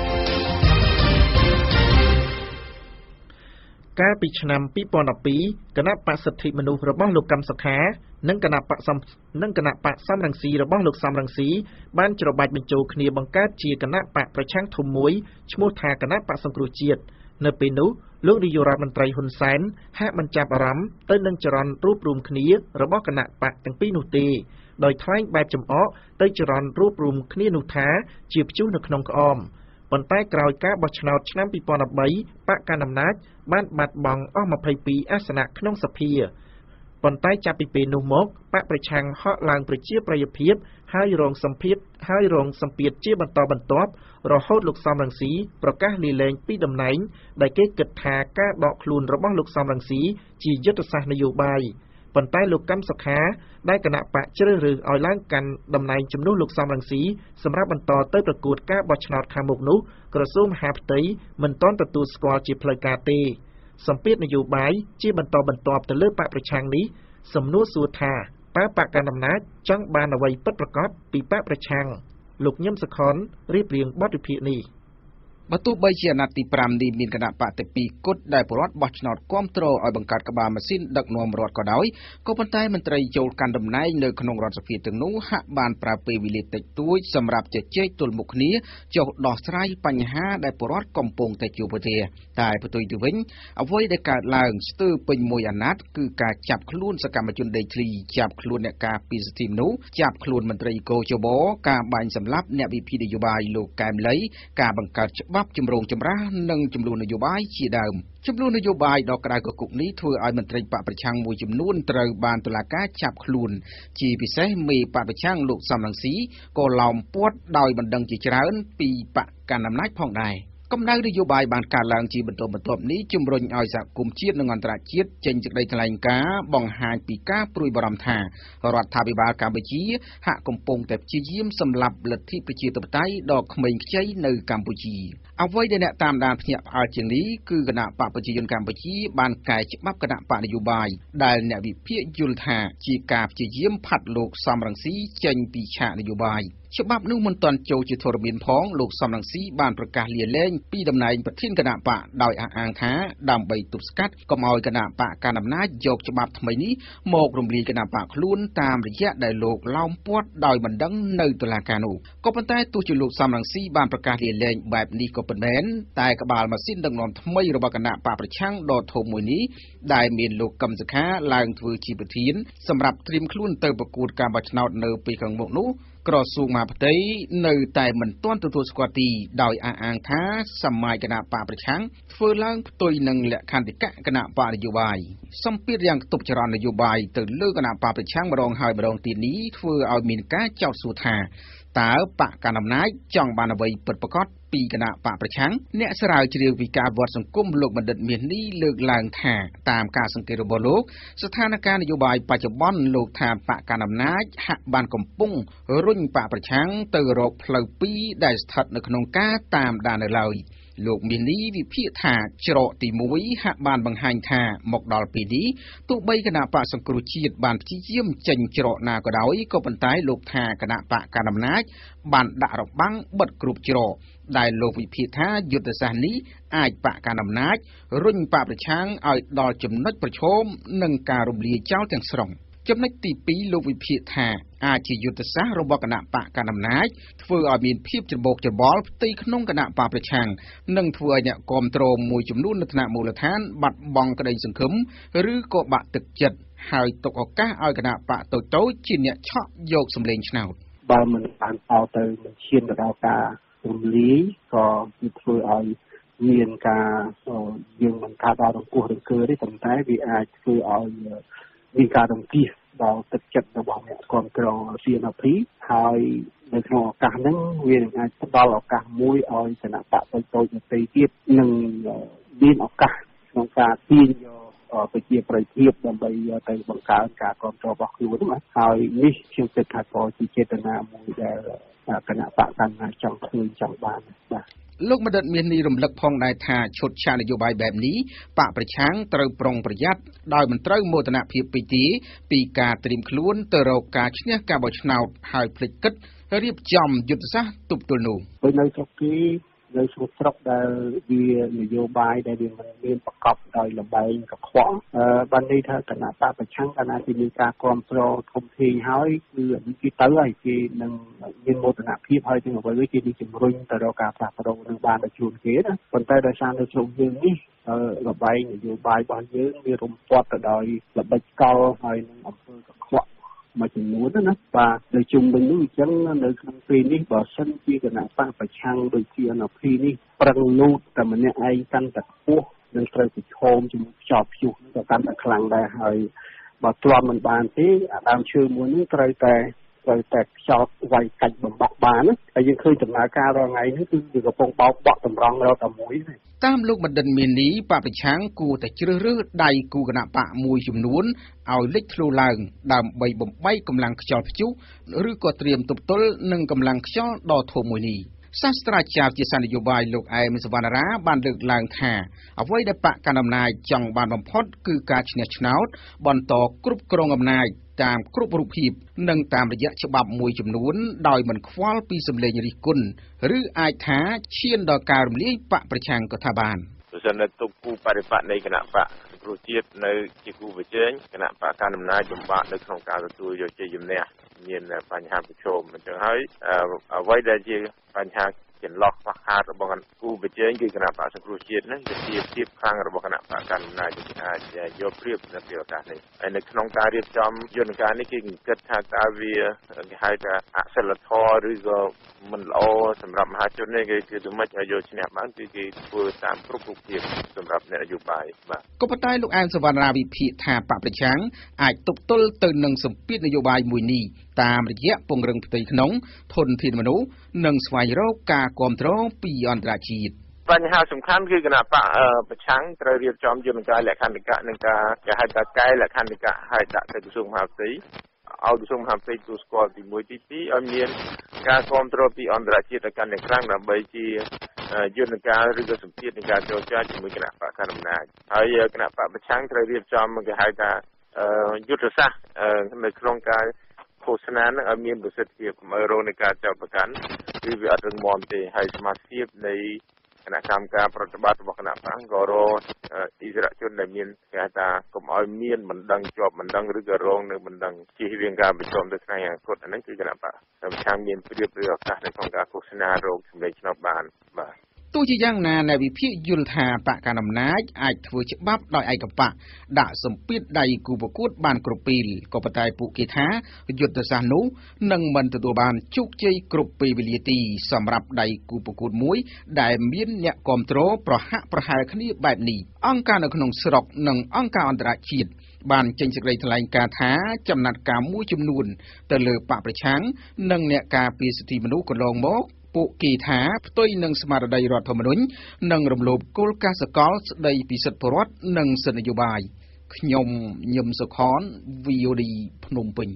កាលពីឆ្នាំ2012គណៈបក្សសិទ្ធិមនុស្សរបស់លោកកម្មសុខានិងគណៈបក្សសំរងស៊ីរបស់លោកសំរងស៊ីបានច្របាច់បញ្ចូលគ្នាបង្កើតជាគណៈបកប្រឆាំងធំមួយឈ្មោះថាគណៈបក្សសង្គ្រោះជាតិនៅពេលនោះលោកនាយករដ្ឋមន្ត្រីហ៊ុនសែនហាក់មិនចាប់អារម្មណ៍ទៅនឹងចរន្តរួបរวมគ្នារបស់គណៈបកទាំងពីរនោះទេដោយថ្លែងបែបចំអកទៅចរន្តរួបរวมគ្នានោះថាជាព្យុះនៅក្នុងក្អមប៉ុន្តែក្រោយការបោះឆ្នោតឆ្នាំ2013បកកណ្ដាលអំណាចបានបាត់បង់អស់22អាសនៈក្នុងសភាប៉ុន្តែចាប់ពីពេលនោះមកបកប្រឆាំងហក់ឡើងប្រជាប្រិយភាពហើយរងសម្ពាធជាបន្តបន្ទាប់រហូតលោកសំរងស៊ីប្រកាសលាលែងពីតំណែងដែលគេគិតថាការដកខ្លួនរបស់លោកសំរងស៊ីជាយុទ្ធសាស្ត្រនយោបាយប៉ុន្តែលោកកម្មសុខាដែលគណៈបកជ្រើសរើសឲ្យឡើងកាន់តំណែងជំនួសលោកសំរងស៊ីសម្រាប់បន្តទៅប្រកួតការបោះឆ្នោតខាងមុខនោះក្រសួងមហាផ្ទៃមិនទាន់ទទួលស្គាល់ជាផ្លូវការទេសម្ពាធនយោបាយជាបន្តបន្ទាប់ទៅលើបកប្រឆាំងនេះសំណួរសួរថាតើបកកណ្ដាលអំណាចចង់បានអ្វីពិតប្រាកដពីបកប្រឆាំងលោកញឹមសុខុនរៀបរៀងបទវិភាគនេះបើទោះបីជាអាណត្តិទី5នេះមានគណៈបកទី2គត់ដែលពលរដ្ឋបោះឆ្នោតគាំទ្រឲ្យបង្កើតក្បាលម៉ាស៊ីនដឹកនាំរដ្ឋក៏ដោយក៏ប៉ុន្តែមន្ត្រីចូលកាន់តំណែងនៅក្នុងរដ្ឋសភាទាំងនោះហាក់បានប្រើពេលវេលាតិចតួចសម្រាប់ជជែកទល់មុខគ្នាចុះដោះស្រាយបញ្ហាដែលពលរដ្ឋកំពុងតែជួបប្រទះតែផ្ទុយទៅវិញអ្វីដែលកើតឡើងស្ទើរពេញមួយអាណត្តិគឺការចាប់ខ្លួនសកម្មជនដេកធ្លីចាប់ខ្លួនអ្នកការពារសិទ្ធិមនុស្សចាប់ខ្លួនមន្ត្រីកោជបការបាញ់សម្លាប់អ្នកវិភាគនយោបាយលោកកែមលីការបង្កើតច្បាប់ជំរងចម្រាស់និងចំនួននយោបាយជាដើមចំនួននយោបាយដ៏ក្តៅកគុកនេះធ្វើឲ្យមន្ត្រីបកប្រឆាំងមួយចំនួនត្រូវបានតុលាការចាប់ខ្លួនជាពិសេសមេបកប្រឆាំងលោកសំរងស៊ីក៏ឡោមព័ទ្ធដោយបណ្ដឹងជាច្រើនពីបកកណ្ដាលអំណាចផងដែរកម្ដៅនយោបាយបានកើតឡើងជាបន្តបន្ទាប់នេះជំរុញឲ្យសហគមន៍ជាតិនិងអន្តរជាតិចេញសេចក្តីថ្លែងការណ៍បង្ហាញពីការព្រួយបារម្ភថារដ្ឋាភិបាលកម្ពុជាហាក់កំពុងតែព្យាយាមសម្លាប់លទ្ធិប្រជាធិបតេយ្យដ៏ក្មេងខ្ចីនៅកម្ពុជាអ្វីដែលអ្នកតាមដានភ្ញាក់ផ្អើលជាងនេះគឺគណៈបកប្រជាជនកម្ពុជាបានកែច្បាប់គណៈបកនយោបាយដែលអ្នកវិភាគយល់ថាជាការព្យាយាមផាត់លោកសំរងស៊ីចេញពីឆាកនយោបាយច្បាប់នោះមិនទាន់ចូលជាធរមានផងលោកសំរងស៊ីបានប្រកាសលាលែងពីតំណែងប្រធានគណៈបកដោយអះអាងថាដើម្បីទប់ស្កាត់កុំឲ្យគណៈបកកណ្ដាលអំណាចយកច្បាប់ថ្មីនេះមករំលាយគណៈបកខ្លួនតាមរយៈដែលលោកឡោមព័ទ្ធដោយមិនដឹងនៅតុលាការនោះក៏ប៉ុន្តែទោះជាលោកសំរងស៊ីបានប្រកាសលាលែងបែបនេះក៏ប៉ុន្មានតែក្បាលម៉ាស៊ីនដឹកនាំថ្មីរបស់គណៈបកប្រឆាំងដ៏ធំមួយនេះដែលមានលោកកឹមសុខាឡើងធ្វើជាប្រធានសម្រាប់ត្រៀមខ្លួនទៅប្រកួតការបោះឆ្នោតនៅពេលខាងមុខនោះក្រសួងមហាផ្ទៃនៅតែមិនទាន់ទទួលស្គាល់ទីដោយអះអាងថាសមាជគណៈបកប្រឆាំងធ្វើឡើងផ្ទុយនឹងលក្ខន្តិកៈគណៈបកនយោបាយសម្ពាធយ៉ាងខ្ទប់ចរន្តនយោបាយទៅលើគណៈបកប្រឆាំងម្ដងហើយម្ដងទៀតនេះធ្វើឲ្យមានការចោទសួរថាតើបកកណ្ដាលអំណាចចង់បានអ្វីពិតប្រាកដពីគណៈបកប្រឆាំងអ្នកស្រាវជ្រាវវិការវត្តសង្គមលោកបណ្ឌិតមាសនេះលើកឡើងថាតាមការសង្កេតរបស់លោកស្ថានភាពនយោបាយបច្ចុប្បន្នលោកថាបកកណ្ដាលអំណាចហាក់បានកំពុងរុញបកប្រឆាំងទៅរកផ្លូវពីរដែលស្ថិតនៅក្នុងការតាមដាននៅឡើយលោកមាសនេះវិភាគថាច្រកទី1ហាក់បានបង្ហាញថាមកដល់ពេលនេះទោះបីគណៈបកសង្គ្រោះជាតិបានព្យាយាមចេញច្រកណាក៏ដោយក៏ប៉ុន្តែលោកថាគណៈបកកណ្ដាលអំណាចបានដាក់របាំងបិទគ្រប់ច្រកដែលលោកវិភាគថាយុទ្ធសាស្ត្រនេះអាចបកកណ្ដាលអំណាចរុញបកប្រឆាំងឲ្យដល់ចំណុចប្រឈមនឹងការរំលាយចោលទាំងស្រុងចំណុចទី2លោកវិភាគថាអាចជាយុទ្ធសាស្ត្ររបស់គណៈបកកណ្ដាលអំណាចធ្វើឲ្យមានភាពច្របូកច្របល់ផ្ទៃក្នុងគណៈបកប្រឆាំងនិងធ្វើឲ្យអ្នកគាំទ្រមួយចំនួននៅថ្នាក់មូលដ្ឋានបាត់បង់ក្តីសង្ឃឹមឬក៏បាក់ទឹកចិត្តហើយទុកឱកាសឲ្យគណៈបកតូចៗជាអ្នកឆក់យកសម្លេងឆ្នោតបើមិនបានទៅមិនឈានទៅដល់ការរំលាយក៏វាធ្វើឲ្យមានការយើងមិនថាដល់រង្គោះរង្គើទេប៉ុន្តែវាអាចធ្វើឲ្យមានការរំគាសដល់ទឹកចិត្តរបស់អ្នកគ្រប់គ្រង CNP ហើយនៅក្នុងឱកាសហ្នឹងវានឹងអាចផ្ដល់ឱកាសមួយឲ្យគណៈបកតូចៗផ្សេងទៀតនឹងមានឱកាសក្នុងការទាញយកប្រជាប្រិយភាពដើម្បីទៅបង្កើនការគ្រប់គ្រងរបស់ខ្លួនណាហើយនេះខ្ញុំគិតថាក៏ជាចេតនាមួយដែលគណៈបកកណ្ដាលចង់ឃើញចង់បានបាទលោកបណ្ឌិតមាននេះរំលឹកផងដែរថាឈុតឆាកនយោបាយបែបនេះបកប្រឆាំងត្រូវប្រុងប្រយ័ត្នដោយមិនត្រូវមោទនភាពពេកទេពីការត្រៀមខ្លួនទៅរកការឈ្នះការបោះឆ្នោតហើយភ្លេចគិតរៀបចំយុទ្ធសាស្ត្រទប់ទល់នោះពេលនៅស្រុកគេនៅស្រុកដែលវានយោបាយដែលវាមិនមានប្រកបដោយលបែងកខ្វក់បានន័យថាគណៈបកប្រឆាំងកាលណាគេមានការគ្រប់គ្រងធំធេងហើយគឺគេទៅហើយគេនឹងមានមោទនភាពហើយទាំងអ្វីគេនឹងជំរុញទៅរកការផ្លាស់ប្ដូរនឹងបានទៅជួនគេណាប៉ុន្តែដោយសារនៅស្រុកយើងនេះលបែងនយោបាយរបស់យើងវារំពាត់ទៅដោយល្បិចកលហើយនឹងអំពើកខ្វក់មួយចំនួនណាបាទនៅជុំវិញនេះអញ្ចឹងនៅក្នុងពេលនេះបើសិនជាគណៈបកប្រឆាំងដូចជាNPនេះប្រឹងលូតតែម្នាក់ឯងកាន់តែខ្ពស់នឹងត្រូវប្រឈមជាមួយខ្យល់ព្យុះក៏កាន់តែខ្លាំងដែរហើយបើទ្រាំមិនបានទេអាដើមឈើមួយនេះត្រូវតែខ្យល់វាយកាច់បំបាក់បានណាហើយយើងឃើញដំណើរការរាល់ថ្ងៃនេះគឺវាកំពុងបោកបក់តម្រង់រកតែមួយទេតាមលោកបណ្ឌិតមាននេះបកប្រឆាំងគួរតែជ្រើសរើសដៃគូគណៈបកមួយចំនួនឲ្យលេចធ្លោឡើងដើម្បីបំបីកម្លាំងខ្យល់ព្យុះឬក៏ត្រៀមទប់ទល់នឹងកម្លាំងខ្យល់ដ៏ធំមួយនេះសាស្ត្រាចារ្យជាសាននយោបាយលោកអែមសវណ្ណារាបានលើកឡើងថាអ្វីដែលបកកណ្ដាលអំណាចចង់បានបំផុតគឺការឈ្នះឆ្នោតបន្តគ្រប់គ្រងអំណាចតាមគ្រប់រូបភាពនិងតាមរយៈច្បាប់មួយចំនួនដោយមិនខ្វល់ពីសម្លេងរិះគន់ឬអាចថាឈានដល់ការរំលាយបកប្រឆាំងក៏ថាបានប្រសិននៅទុកគូបរិបត្តិនៃគណៈបកសង្គ្រោះជាតិនៅជាគូប្រជែងគណៈបកកណ្ដាលអំណាចលំបាកនៅក្នុងការទទួលយកជ័យជំនះមានបញ្ហាប្រឈមអញ្ចឹងហើយអ្វីដែលជាបញ្ហាចន្លោះខ្វះខាតរបស់គូប្រជែងគឺគណៈបកសង្គ្រោះជាតិហ្នឹងជាភាពខាងរបស់គណៈបកកណ្ដាលអំណាចអាចយកព្រៀបនៅពេលឱកាសនេះហើយនៅក្នុងការរៀបចំយន្តការនេះគេគិតថាតើវាគេហៅថាអសិលធម៌ឬក៏មិនល្អសម្រាប់មហាជននេះគឺទៅមិនឲ្យយកឈ្នះបានគឺគេធ្វើតាមគ្រប់រូបភាពសម្រាប់អ្នកនយោបាយបាទក៏ប៉ុន្តែលោកអែមសវណ្ណារាវិភាគថាបកប្រឆាំងអាចទប់ទល់ទៅនឹងសម្ពាធនយោបាយមួយនេះតាមរយៈពង្រឹងផ្ទៃក្នុងធនធានមនុស្សនិងស្វែងរកការគាំទ្រពីអន្តរជាតិបញ្ហាសំខាន់គឺគណៈបកប្រឆាំងត្រូវរៀបចំយន្តការលក្ខន្តិកៈនិងការគេហៅថាកែលក្ខន្តិកៈឲ្យដាក់ទៅក្រសួងមហាផ្ទៃឲ្យក្រសួងមហាផ្ទៃទទួលស្គាល់ទី1ទី2ឲ្យមានការគាំទ្រពីអន្តរជាតិកាន់តែខ្លាំងដើម្បីជាយន្តការឬក៏សម្ពាធនៃការចរចាជាមួយគណៈបកកណ្ដាលអំណាចហើយគណៈបកប្រឆាំងត្រូវរៀបចំគេហៅថាយុទ្ធសាស្ត្រនៅក្នុងការឃោសនានឹងឲ្យមានប្រសិទ្ធភាពមើលរងនៃការចាប់ប្រកាន់គឺវាអត់រឹងមាំទេហើយសមាជិកនៃគណៈកម្មការប្រតិបត្តិរបស់គណៈបកក៏រកអិសរាជជនដែលមានគេថាកុំឲ្យមានមិនដឹងជាប់មិនដឹងឬក៏រងនៅមិនដឹងជៀសវាងការប្រជុំទៅថ្ងៃអនាគតអានេះគឺគណៈបកប្រឆាំងមានព្រៀបឬឱកាសនៅក្នុងការឃោសនារោគសម្លេងឆ្នោតបានបាទទោះជាយ៉ាងណាអ្នកវិភាគយល់ថាបកកណ្ដាលអំណាចអាចធ្វើច្បាប់ដោយឯកបកដាក់សម្ពាធដៃគូប្រកួតបានគ្រប់ពេលក៏ប៉ុន្តែពួកគេថាយុទ្ធសាស្ត្រនោះនឹងមិនទទួលបានជោគជ័យគ្រប់ពេលវេលាទីសម្រាប់ដៃគូប្រកួតមួយដែលមានអ្នកគាំទ្រប្រហាក់ប្រហែលគ្នាបែបនេះអង្គការនៅក្នុងស្រុកនិងអង្គការអន្តរជាតិបានចេញសេចក្តីថ្លែងការណ៍ថាចំណាត់ការមួយចំនួនទៅលើបកប្រឆាំងនិងអ្នកការពារសិទ្ធិមនុស្សកន្លងមកពួកគេថាផ្ទុយនឹងស្មារតីរដ្ឋធម្មនុញ្ញនិងរំលោភគោលការណ៍សកលស្តីពីសិទ្ធិពលរដ្ឋនិងសិទ្ធិនយោបាយខ្ញុំញឹមសុខន VOD ភ្នំពេញ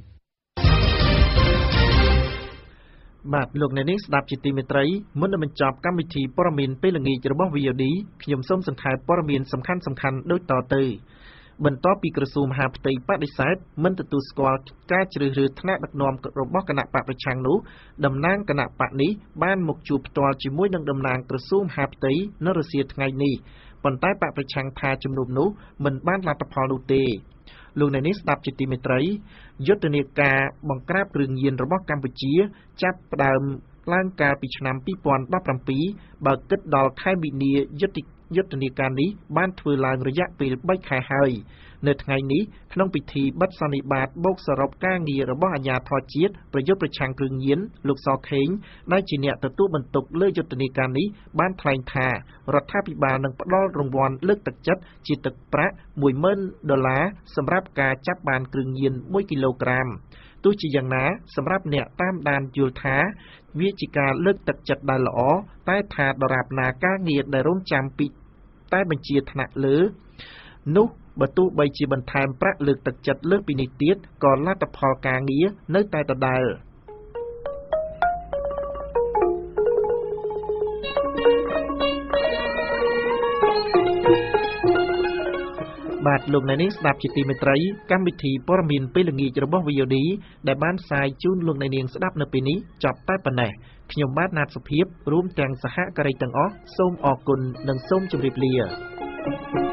បាទលោកអ្នកនាងស្ដាប់ជាទីមេត្រីមុននឹងបញ្ចប់កម្មវិធីព័ត៌មានពេលល្ងាចរបស់ VOD ខ្ញុំសូមសង្ខេបព័ត៌មានសំខាន់ៗដូចតទៅបន្ទាប់ពីក្រសួងមហាផ្ទៃបដិសេធមិនទទួលស្គាល់ការជ្រើសរើសថ្នាក់ដឹកនាំរបស់គណៈបកប្រឆាំងនោះតំណាងគណៈបកនេះបានមកជួបផ្ទាល់ជាមួយនឹងតំណាងក្រសួងមហាផ្ទៃនៅរសៀលថ្ងៃនេះប៉ុន្តែបកប្រឆាំងថាជំនុំនោះមិនបានលទ្ធផលនោះទេលោកអ្នកនេះស្ដាប់ជាទីមេត្រីយុទ្ធនាការបង្ក្រាបគ្រឿងញៀនរបស់កម្ពុជាចាប់ផ្ដើមឡើងកាលពីឆ្នាំ2017បើគិតដល់ខែមីនាយុទ្ធនាការនេះបានធ្វើឡើងរយៈពេល3ខែហើយនៅថ្ងៃនេះក្នុងពិធីបិទសន្និបាតបូកសរុបការងាររបស់អាជ្ញាធរជាតិប្រយុទ្ធប្រឆាំងគ្រឿងញៀនលោកសខេងដែលជាអ្នកទទួលបន្ទុកលើយុទ្ធនាការនេះបានថ្លែងថារដ្ឋាភិបាលនឹងផ្ដល់រង្វាន់លើកទឹកចិត្តជាទឹកប្រាក់$10,000សម្រាប់ការចាប់បានគ្រឿងញៀន1គីឡូក្រាមទោះជាយ៉ាងណាសម្រាប់អ្នកតាមដានយល់ថាវាជាការលើកទឹកចិត្តដែលល្អតែថាដរាបណាការងារដែលរងចាំពីតែបញ្ជាថ្នាក់លើនោះបើទោះបីជាបន្ថែមប្រាក់លើកទឹកចិត្តលើសពីនេះទៀតក៏លទ្ធផលការងារនៅតែដដែលបាទលោកអ្នកនាងស្ដាប់ជាទីមេត្រីកម្មវិធីព័ត៌មានពេលល្ងាចរបស់ VOD ដែលបានផ្សាយជូនលោកអ្នកនាងស្ដាប់នៅពេលនេះចប់តែប៉ុណ្ណេះខ្ញុំបាទណាតសុភាពរួមទាំងសហការីទាំងអស់សូមអរគុណនិងសូមជម្រាបលា